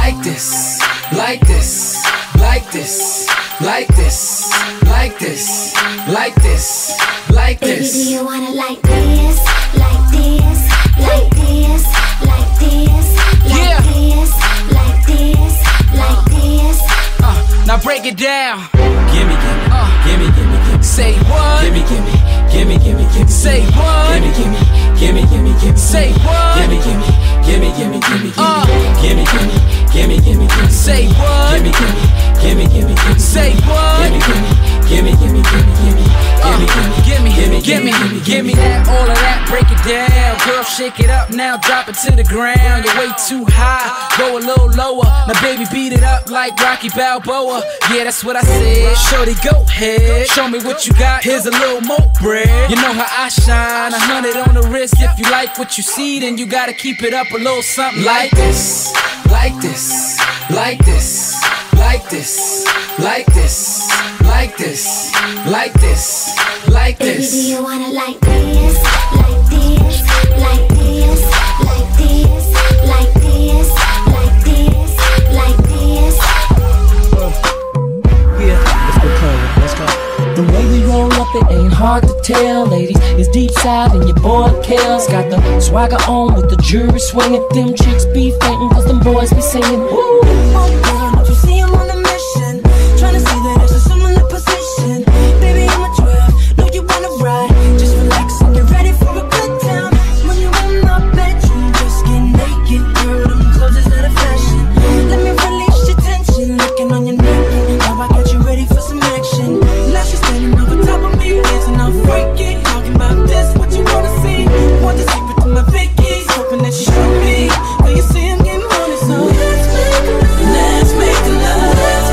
like this, like this, like this, like this, like this, like this, like this. Baby, do you wanna like this, like this, like this, like this, like this, like this, like this? Now break it down. Gimme, gimme, gimme, gimme, gimme. Say what? Gimme, gimme, gimme, gimme, gimme. Say what? Gimme, gimme, gimme, gimme, gimme. Say what? Gimme, gimme, gimme, gimme, gimme, gimme, gimme, gimme, gimme, gimme. Say what? Gimme, gimme, gimme, gimme, gimme. Say what? Gimme, gimme, gimme, gimme, gimme, gimme, gimme, gimme, gimme, gimme that, all of that. Break it down, girl, shake it up now, drop it to the ground. You're way too high, go a little lower. Now baby, beat it up like Rocky Balboa. Yeah, that's what I said. Shorty, go ahead, show me what you got. Here's a little more bread. You know how I shine, 100 on the wrist. If you like what you see, then you gotta keep it up a little something like this, like this, like this, like this, like this, like this, like this, like this. Baby, do you wanna like this, like this, like this, like this, like this, like this, like this? Yeah, let's go play, let's go. The way we roll up, it ain't hard to tell, ladies. It's deep side and your boy Kel's got the swagger on with the jury swinging. Them chicks be fainting cause them boys be singing. Woo! Girl, don't you see I'm on a mission? Tryna see that there's a similar position. Baby, I'm a 12, know you wanna ride. Just relax and get ready for a good time. When you're in my bedroom, just get naked. Girl, them clothes is out of fashion. Let me release your tension, looking on your neck. Now I got you ready for some action. Now she's standing over top of me, dancing all freaky. Talking about this, what you wanna see? Want the secret to my Vicky's, hoping that she show me. Girl, you see I'm getting money, so let's make love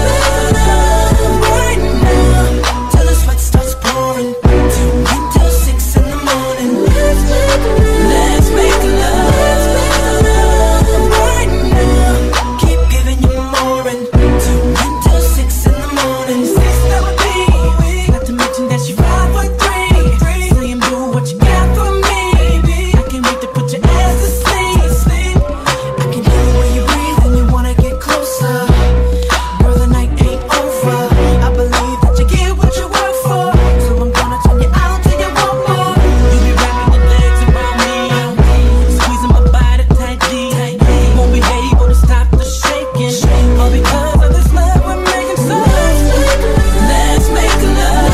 right now, till the sweat starts pouring. 2 until 6 in the morning. Let's make love right now. Keep giving you more and 2 until 6 in the morning. 6 that would be, not to mention that she 5'3". Saying boo, what you got for me? I can't wait to put your ass to sleep. I can hear the way you breathe and you wanna get closer. Girl, the night ain't over. I believe that you get what you work for, so I'm gonna turn you out till you want more. You be wrapping your legs around me, squeezing my body tight, deep. Won't be able to stop the shaking, all because of this love we're making. So let's make love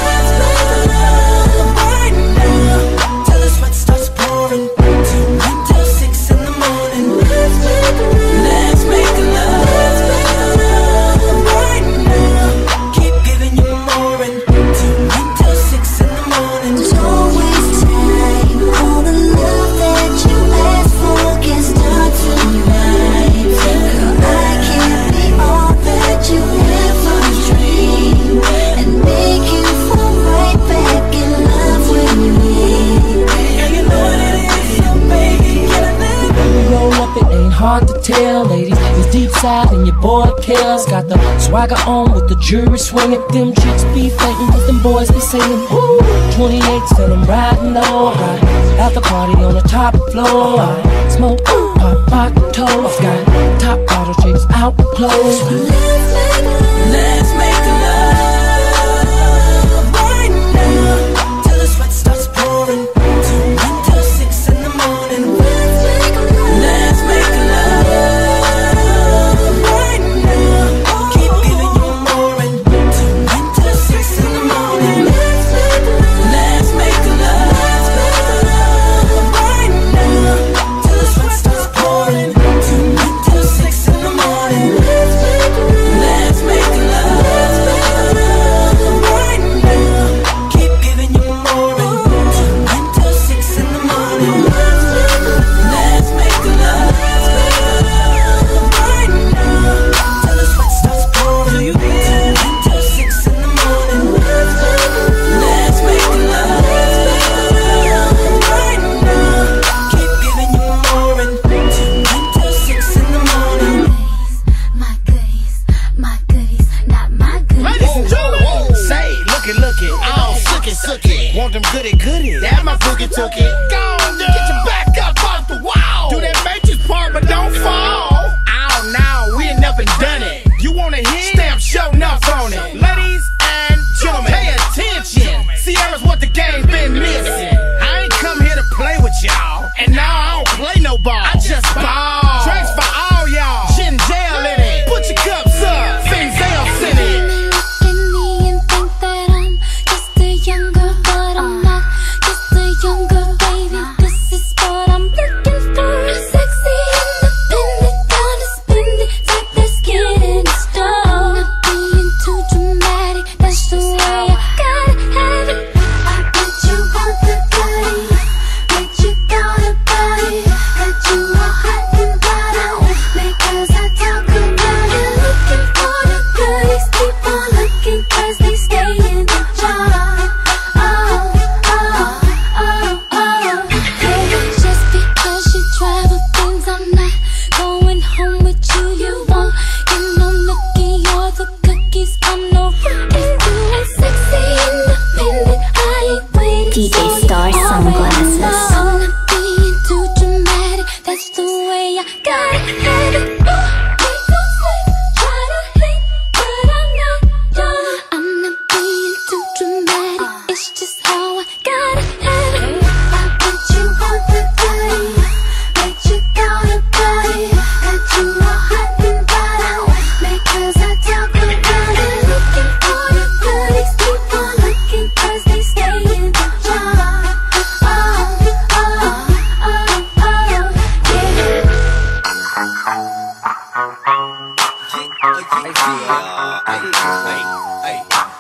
right now, till the sweat starts pouring. 2 until 6 in the morning. Let's make love right now. Keep giving you more and 2 until 6 in the morning. Don't waste time. All the love that you ask for can start tonight. Girl, I can be all that you ever dreamed and make you fall right back in love with me. Yeah, you know what it is, so baby, can I live? When we roll up, it ain't hard to tell, ladies. It's deep side and your boy Kel's got the swagger on with the jury swinging. Them chicks be fainting cause them boys be singing. Woo! 28s and I'm riding low, right? At the party on the top floor, I smoke, pop bottles, got top bottle chicks out close. Let's make love right now, till the sweat starts pouring. 2 until 6 in the morning. Let's make love right now. Keep giving you more and 2 until 6 in the morning. Let's make love right now, till the sweat starts pouring. 2 until 6 in the morning. Let's make love right now. Keep giving you more and 2 until 6 in the morning. Let's make love right now, till the sweat starts pouring. 2 until 6 in the morning. Let's make love right now. Keep giving you more and 2 until 6 in the morning. My goodies, not my goodies. Ladies and gentlemen, say, look it, oh, suck it. Want them goody, that my boogie took it. Go on, get your back up off the wall. Do that matrix part, but don't fall. Oh no, we'll never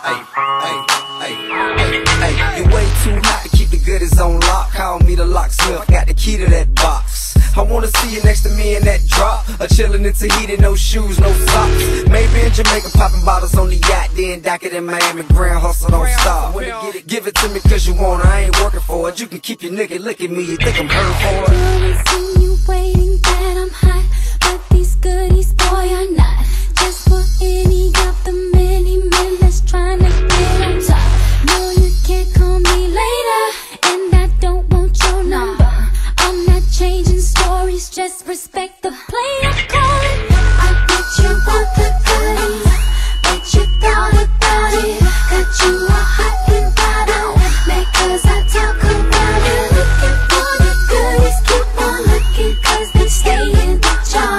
Hey, you way too hot to keep the goodies on lock. Call me the locksmith, got the key to that box. I wanna see you next to me in that drop, or chillin' in Tahiti, no shoes, no socks. Maybe in Jamaica, popping bottles on the yacht, then dock it in Miami, grand hustle don't stop. When you get it, give it to me 'cause you want it. I ain't working for it. You can keep your nigga, look at me, you think I'm hurt for it? Insinuating that I'm hot, but these goodies, boy, are not. Just for any of the many men that's trying to get on top. No, you can't call me later, and I don't want your number. I'm not changing stories, just respect the play I'm calling. I bet you want the goodies, bet you thought about it. Got you a hot and bottle, because I talk about it. Looking for the goodies, keep on looking, 'cause they stay in the jar.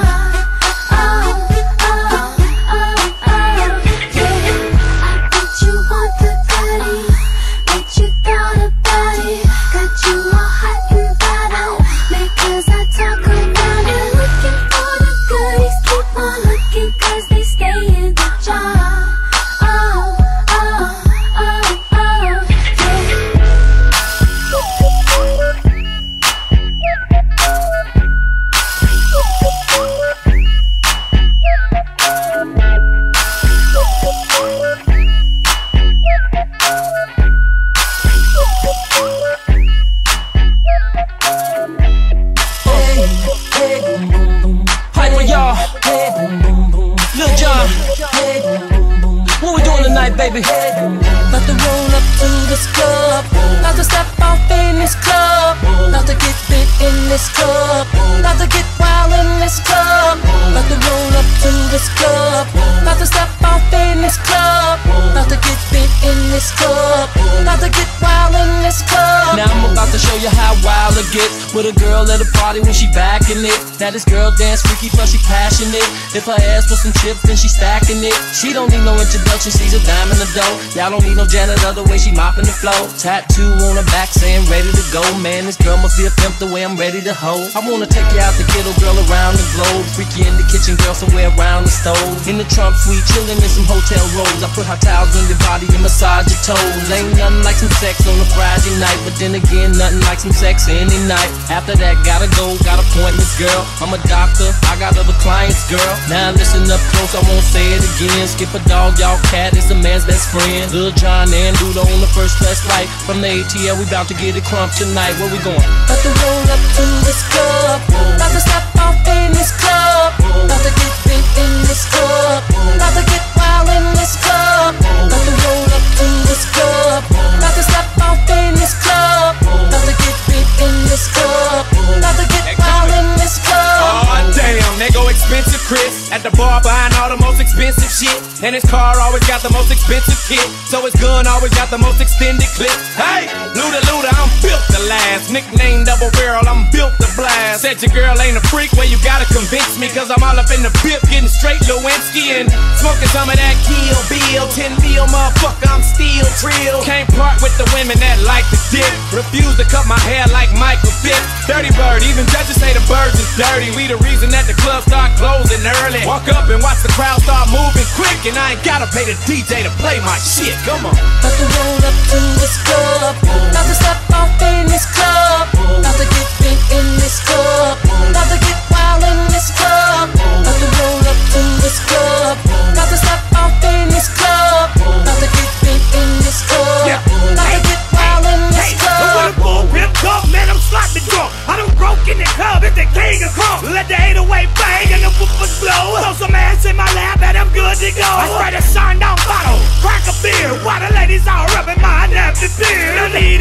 Baby, about to roll up to this club, about to step off in this club, about to get bit in this club, about to get wild in this club, about to roll up to this club, about to step off in this club, about to get bit in this club, about to get wild in this club. Now I'm about to show you how wild it gets with a girl at a party when she backing it. Now this girl dance freaky plus she passionate. If her ass was some chips then she stacking it. She don't need no introduction, she's a dime in the dough. Y'all don't need no janitor the way she mopping the floor. Tattoo on her back saying ready to go. Man, this girl must be a pimp the way I'm ready to hoe. I wanna take you out the ghetto, girl, around the globe. Freak you in the kitchen, girl, somewhere around the stove. In the Trump suite, chillin' in some hotel robes. I put hot towels on your body and massage your toes. Ain't nothing like some sex on a Friday night, but then again, nothing like some sex any night. After that, gotta go, got appointments, girl. I'm a doctor, I got other clients, girl. Now listen up close, I won't say it again. Skip a dog, y'all cat is a man's best friend. Lil John and Duda on the first class flight from the ATL, we bout to get it crump tonight. Where we going? About to roll up to this club, about to step off in this club, about to get big in this club, about to get wild in this club, about to roll up to this club, about to step off in this club, about to get big in this club, about to get wild in this club. Oh damn, they go expensive Chris at the bar buying all the most expensive shit, and his car always got the most expensive kit, so his gun always got the most extended clip. Hey, Luda Luda, I'm built to last. Nickname double barrel, I'm built to blast. Said your girl ain't a freak, well you gotta convince me, 'cause I'm all up in the bip, getting straight Lewinsky and smoking some of that Kill Bill. 10 mil, motherfucker, I'm still trill. Can't part with the women that like the dick. Refuse to cut my hair like Michael Vick. Dirty bird, even judges say the birds is dirty. We the reason that the club start closing early. Walk up and watch the crowd start moving quick, and I ain't gotta pay the DJ to play my shit. Come on. About to roll up to this club, about to step off in this club, about to get big in this club, about to get wild in this club, about to roll up to this club, about to step off in this club, about to get big in this club, about to get wild in this club. But with a bull ripped up, man, I'm sloppy drunk. I done broke in the club, it's the king of crunk. Let the 808 bang and the whoopers blow. Throw some ass in my lap and I'm good to go. I spray the shine down bottle, crack a beer, while the ladies all rubbing my nappy beard. No need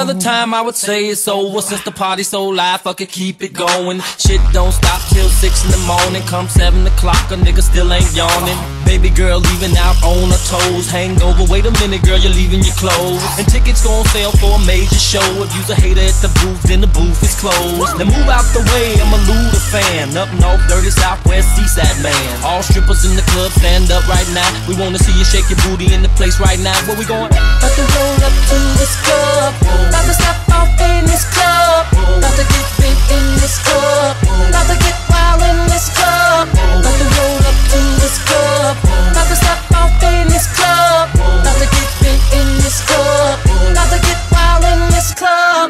other time I would say it's over. Since the party's so live, fuck it, keep it going. Shit don't stop till 6 in the morning. Come 7 o'clock, a nigga still ain't yawning. Baby girl leaving out on her toes. Hangover, wait a minute girl, you're leaving your clothes. And tickets gon' sell for a major show. If you's a hater at the booth, then the booth is closed. Now move out the way, I'm a Luda fan. Up north, dirty southwest, seaside man. All strippers in the club, stand up right now. We wanna see you shake your booty in the place right now. Where we going? About to roll up to this club. About to step off in this club. About to get big in this club. About to get wild in this club. About to roll up to this club. About to step off in this club. About to get big in this club. About to get wild in this club.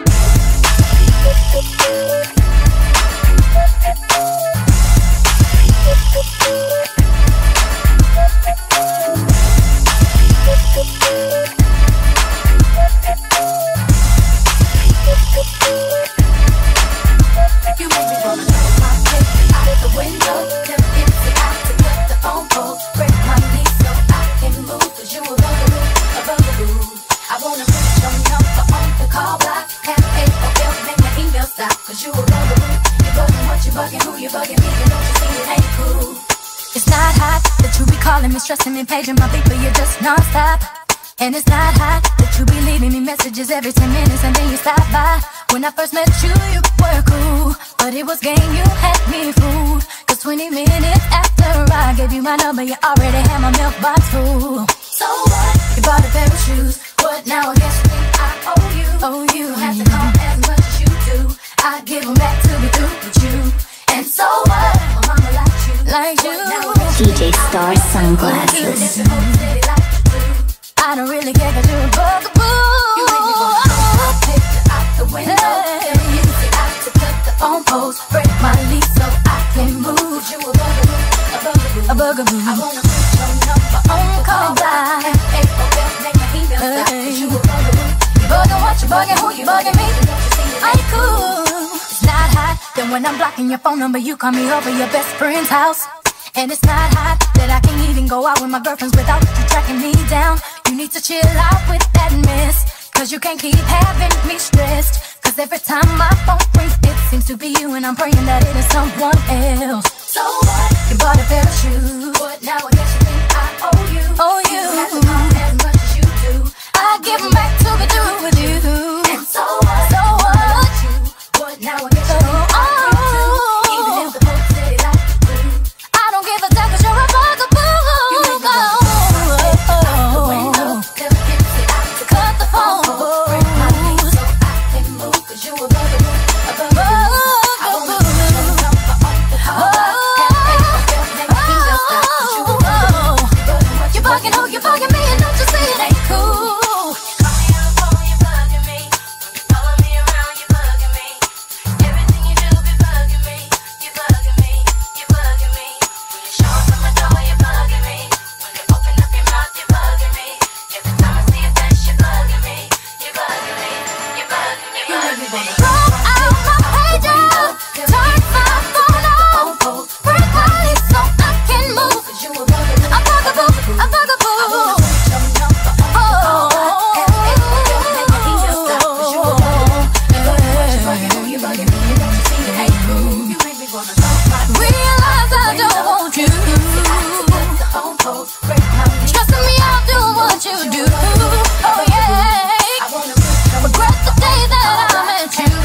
You make me wanna throw my head out the window. Never get it out to cut the phone pole. Break my knees so I can move. 'Cause you a bugaboo. I wanna put your number on the call block. Have AOL, make my email stop. 'Cause you a bugaboo. You bugging what you bugging, who you bugging me. And don't you see it ain't cool. It's not hot that you be calling me, stressing me, paging my beat, but you're just non-stop. And it's not hot that you be leaving me messages every 10 minutes and then you stop by. When I first met you, you were cool, but it was game, you had me fooled. 'Cause 20 minutes after I gave you my number, you already had my milk box full. So what? You bought a pair of shoes. What now? I guess you think I owe you. Oh, you don't have to call as much as you do. I give them back to be through with you. And so what? My mama liked you. Like you. DJ Star Sunglasses. I don't really care 'cause you're a bugaboo. You make me wanna throw my picture out the window. Never use it out to cut the phone post. Break my lease so I can move. You a bugaboo, a bugaboo, a bugaboo. I wanna put your number on the call block. AOL, make my email stop. 'Cause you a bugaboo. You bugging what you bugging, who you bugging me. Ain't cool. It's not hot that when I'm blocking your phone number, you call me over your best friend's house. And it's not hot that I can't even go out with my girlfriends without you tracking me down. You need to chill out with that mess, 'cause you can't keep having me stressed. 'Cause every time my phone rings, it seems to be you, and I'm praying that it is someone else. So what? You bought a pair of shoes. What now? I guess you think I owe you. Oh, you don't have to call as much as you do. I give them back to be through with you. And so what? So what? What now? I guess you think I'm free too. Even if the folks say they like you do. I don't give a damn 'cause you're a bugaboo. You make me wanna throw my out the window. Never get it out to cut the phone pole. Break my knees so I can move. 'Cause you a bugaboo, a bugaboo. I wanna put your number on the call block. Have AOL, make my email stop. 'Cause you a bugaboo. You bugging who you bugging me, and don't you see it ain't cool. Trusting me, I'll do what you do. Oh yeah. Regret the day that I met you.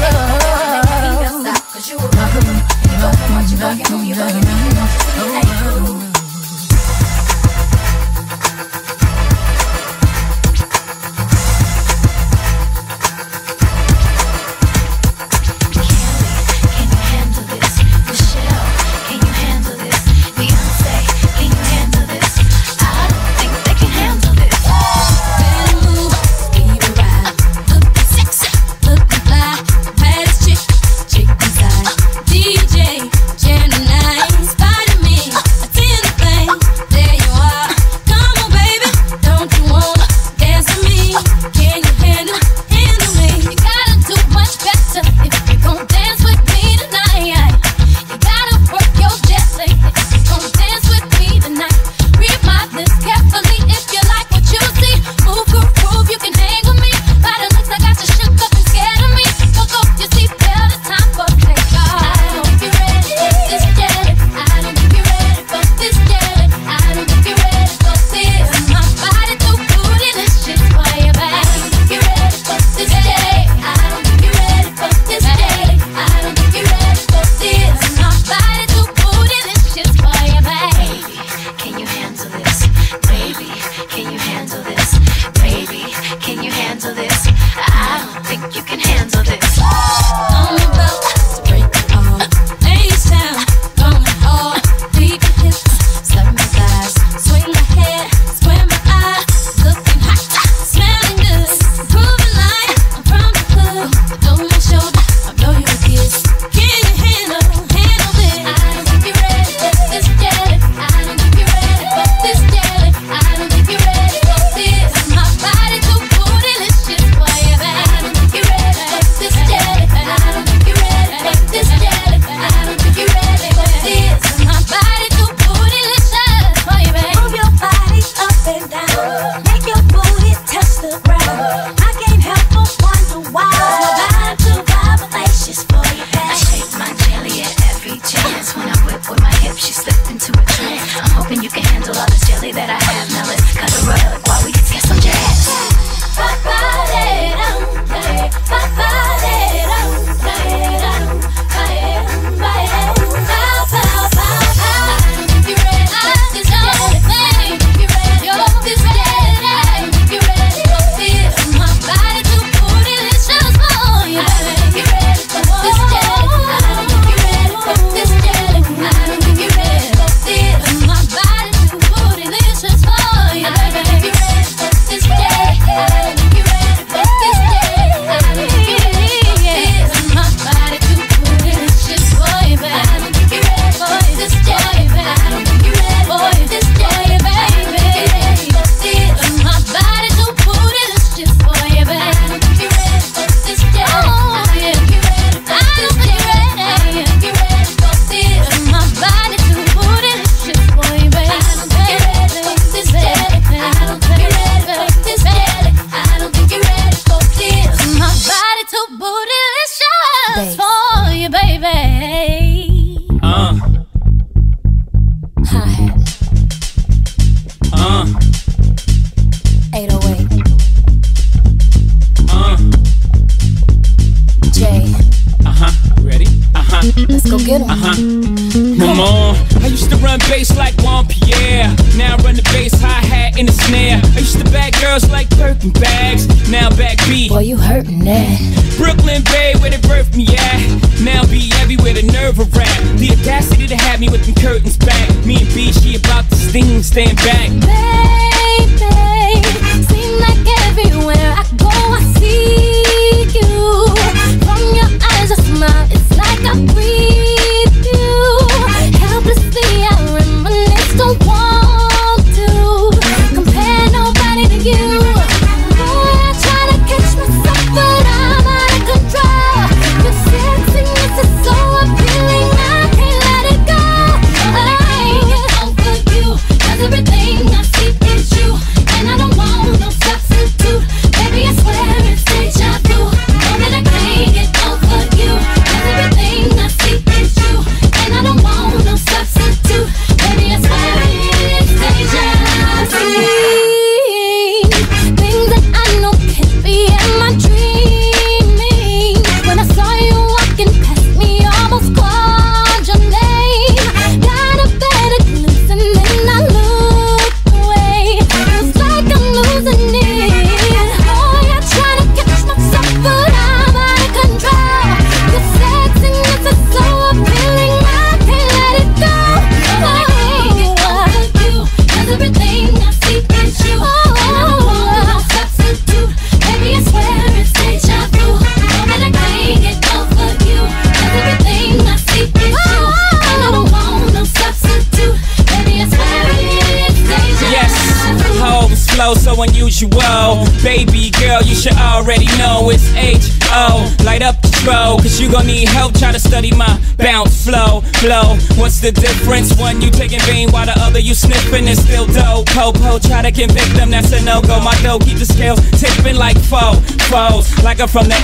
DJ Gemini, hip, she slipped into a trance. I'm hoping you can handle all this jelly that I have. Now let's cut a rug while we get some jazz. Come on, I used to run bass like Juan Pierre. Now I run the bass, hi-hat, and the snare. I used to bag girls like Birkin bags. Now back B. Boy, you hurtin' that. Brooklyn Bay, where they birthed me at. Now be everywhere, the nerve of rap. The audacity to have me with them curtains back. Me and B, she about to sting, stand back. Baby, seem like everywhere I go, I see you. From your eyes, a smile, it's like I breathe you. Helplessly, I reminisce, don't want to compare nobody to you. Boy, I try to catch myself, but I'm out of control. Your sexiness is so appealing, I can't let it go. I can't get over you, 'cause everything I see is you, and I don't want no substitute. Baby, I swear it's deja vu. Know that I can't get over you, 'cause everything I see is you, and I don't want no substitute. Baby, I swear it's deja vu. Things that I know can't be in my dreaming. When I saw you walking past me, almost called your name. Got a better glimpse and then I looked away. Feels like I'm losing it. Oh, you're trying to catch myself, but I'm out of control. Your sexiness is so appealing, I can't let it go. I can't get over you, 'cause everything I see is you, and I don't want no substitute. Baby, I swear it's deja vu. Know that I can't get over you, 'cause everything I see is you, and I don't want no substitute. Baby, I swear it's deja vu. Yes, hoes flow so unusual. Baby girl, you should already know it's H.O. Light up the throw, 'cause you gon' need help trying to study my bounce flow. What's the difference? One you taking vein while the other you sniffing is still dope. Po-po, try to convict them, that's a no-go. My dough keep the scales tipping like foes. Like I'm from the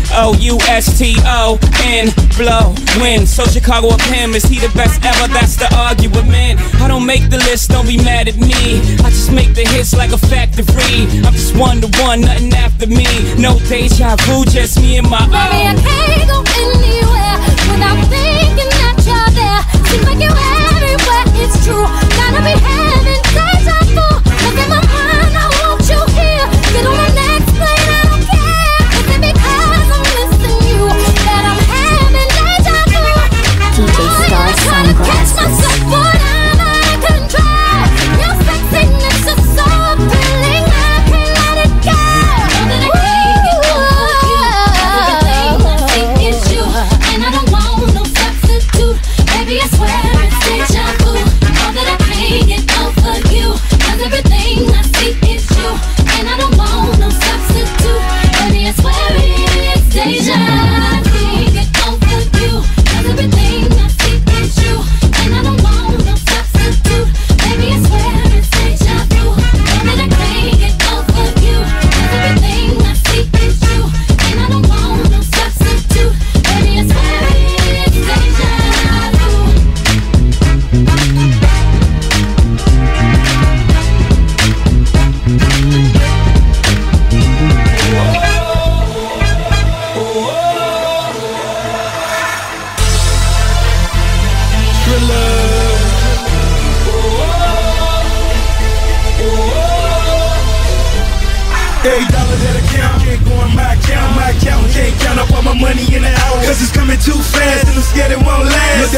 H-O-U-S-T-O-N. Blow, win. So Chicago of him, is he the best ever? That's the argument. I don't make the list, don't be mad at me. I just make the hits like a factory. I'm just one to one, nothing after me. No deja vu, just me and my own. Baby, I can't go anywhere without thinking that you're there. Seems like you're everywhere, it's true. Gotta be having deja vu. Look in my mind, I want you here. Get on the next plane, I don't care. Is it because I'm missing you that I'm having deja vu? DJ Star I'm trying to catch Sunglasses. myself, but I'm out of control. Your sexiness is so appealing, I can't let it go. Know that I can't get over you, 'cause everything I see is you, and I don't want no substitute.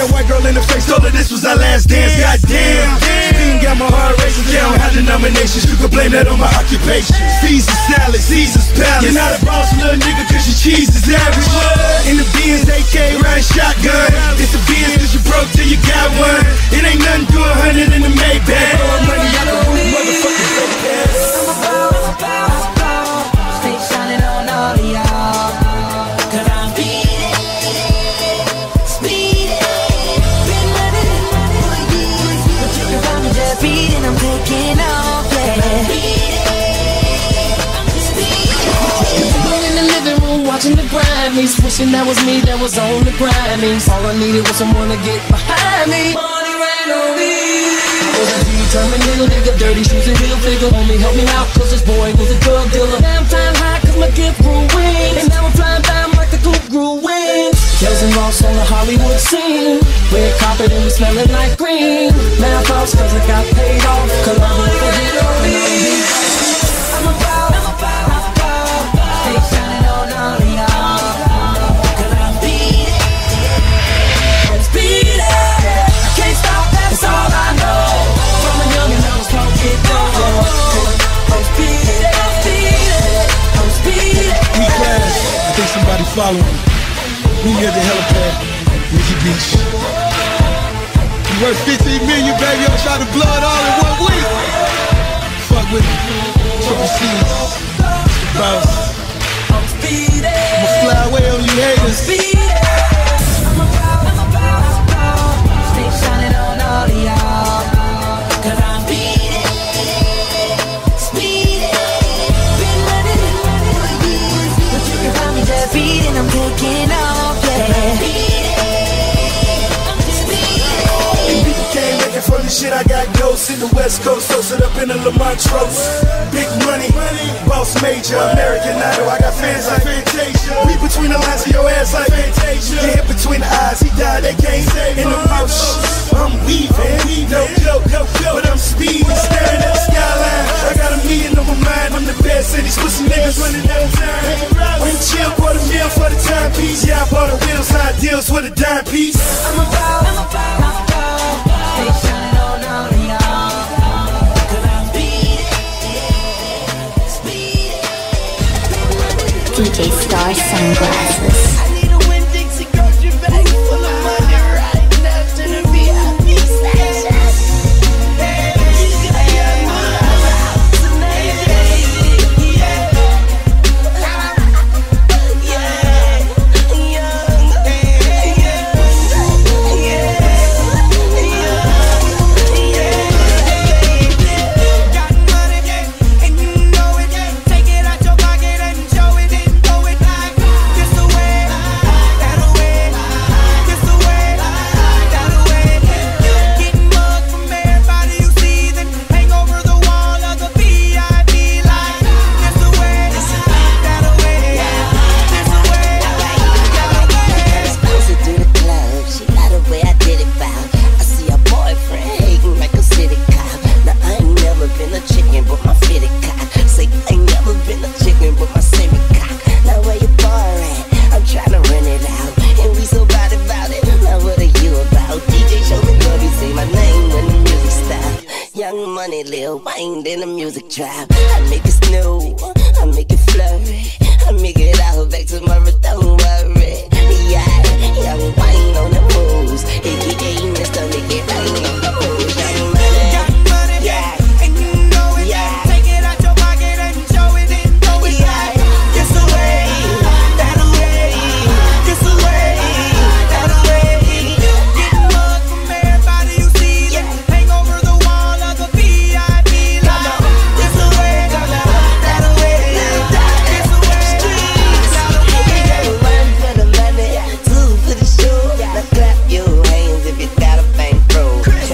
that white girl in the face, told her this was our last dance. Goddamn, Bean got my heart racing. Down had the nominations, you can blame that on my occupation. Caesar salad, Caesar's palace. You're not a boss, little nigga, cause your cheese is average. In the Benz, AK riding shotgun. It's the Benz cause you broke till you got one. It ain't nothing to 100 in the Maybach. Money, I don't need motherfucking fake ass. Stay shining on all of y'all, cause I'm beating, speeding, been running for years, but you can find me just beating, I'm taking off, yeah. In the living room watching the Grammys, wishing that was me that was on the Grammys. All I needed was someone to get behind me. Money ran on me. Was a determined little nigga, dirty shoes and heel figure. Homie, help me out, cause this boy was a drug dealer. Now I'm flying high, cause my gift grew wings. And now I'm flying down like the coupe grew wings. Kells and Ross on the Hollywood scene. Red carpet and we smelling like green. Now thoughts cause I got paid off. Collabo with a hit on me. I'm about, stay shining on all of y'all, cause I'm beating, I'm speeding, I can't stop, that's all I know. From a young and I was taught to get down. I'm speeding, I'm speeding. We class, I think somebody following me. We at the helipad, Nikki Beach. You worth 15 million, baby, I'm trying to blow it all in 1 week. Fuck with me, Triple C's, bounce. I'ma fly away on you haters. I'm about, stay shining on all of y'all, cause I'm beating, speeding, been running for years, but you can find me just beating, I'm taking off, yeah. Can't make it from the shit I got ghosts in the West Coast, toasted up in the Lamontrose. Big money, boss major, American Idol. I got fans like Fantasia. Read between the lines of your ass like Fantasia. Get hit between the eyes, he died, they can't say in the mouth. I'm weaving, no joke, but I'm speeding, staring at the skyline. I got a million on my mind, I'm the best, and these pussy niggas running downtown. I'm chill, bought a meal for the timepiece. Yeah, I bought a wheels, high deals with a dime piece. I'm about, stay shining on all of y'all, cause I'm beating, speeding. DJ Star Sunglasses. I need a Winn-Dixie grocery bag full of money right now to the VIP section. Lil Wayne in the music trap. I make it snow, I make it flurry, I make it all back tomorrow, don't worry. Yeah, young Wayne on the moves, aka Mr. Make It Rain on the moves. Young money, yeah, and you know it, yeah. Take it out your pocket and show it and throw it back. It's the way, that way, it's the way, that way. Getting mugged from everybody you see, yeah. Hang over the wall of the VIP line. It's the way, that way, it's the way, that way. One for the money, two for the show. Now clap your hands if you got a bankroll.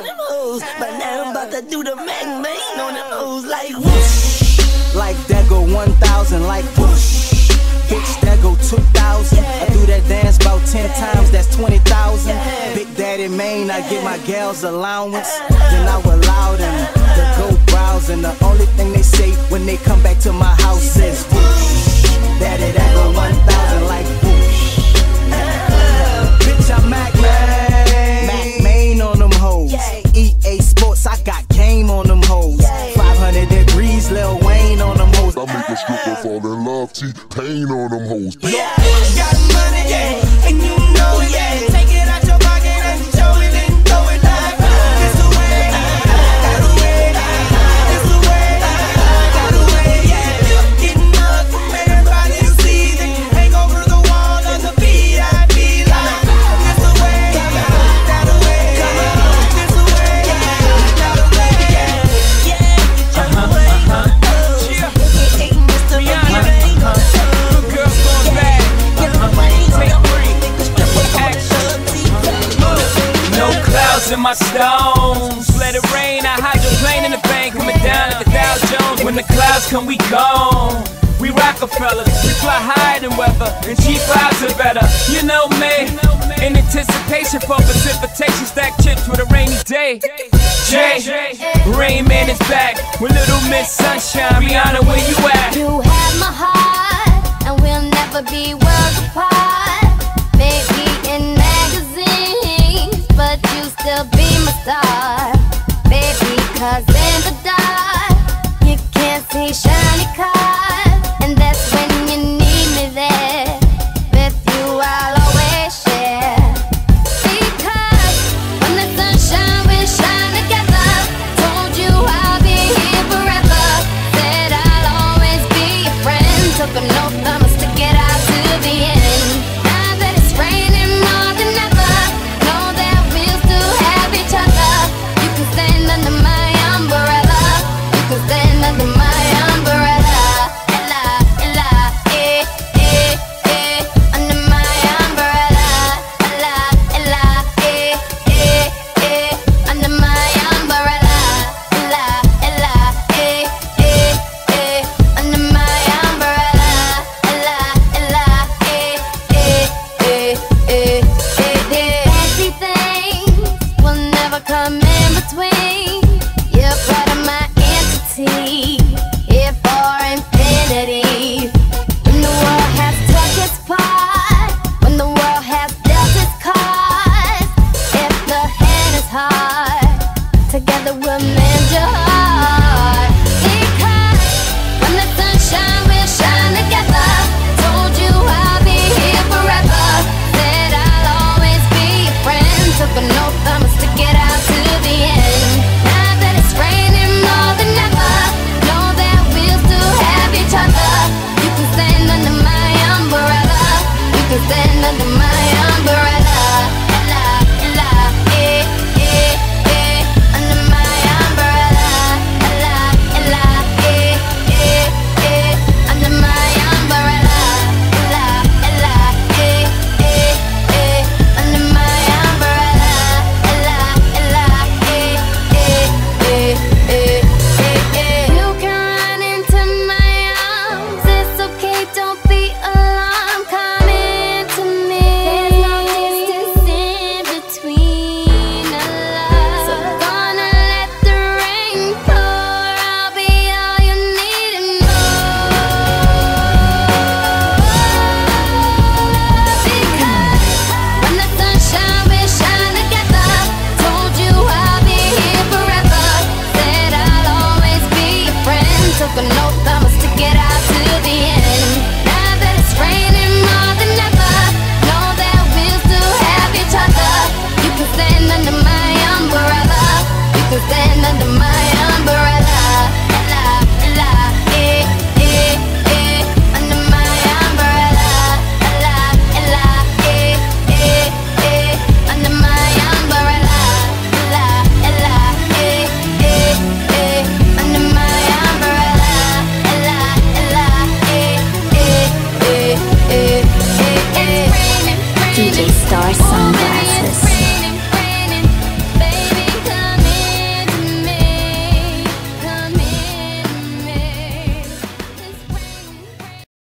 on them hoes. But now I'm about to do the Mac main on them hoes like whoosh. Like that go 1,000, like whoosh. Bitch, that go 2,000. I do that dance about 10 times, that's 20,000. Big Daddy Maine, I get my gals allowance. Then I will allow them to go browse. And the only thing they say when they come back to my house is whoosh. Daddy, that go 1,000, like whoosh. Bitch, I'm Mac Maine. Mac Maine on them hoes. EA Sports, I got game on them hoes. 500 degrees, Lil Wayne on them hoes. I make a stripper fall in love, T-Pain on them hoes. Got money, yeah, and you know it, yeah. Take it out your pocket and show it and throw it like it's the way, got away, it's the way, got away, yeah. Getting up from everybody you see, then hang over the wall of the VIP like it's the way, got away, it's the way, got away, yeah. Good girls going bad. Take 3. No clouds in my stones. Let it rain. I hydroplane in the bank. Coming down at the Dow Jones. When the clouds come, we gone. We Rockefellers. We fly higher than weather. And cheap vibes are better. You know me. In anticipation for precipitation. Stack chips with a rainy day. Jay, Rain Man is back with Little Miss Sunshine. Rihanna, where you at? You have my heart, and we'll never be worlds apart. Baby,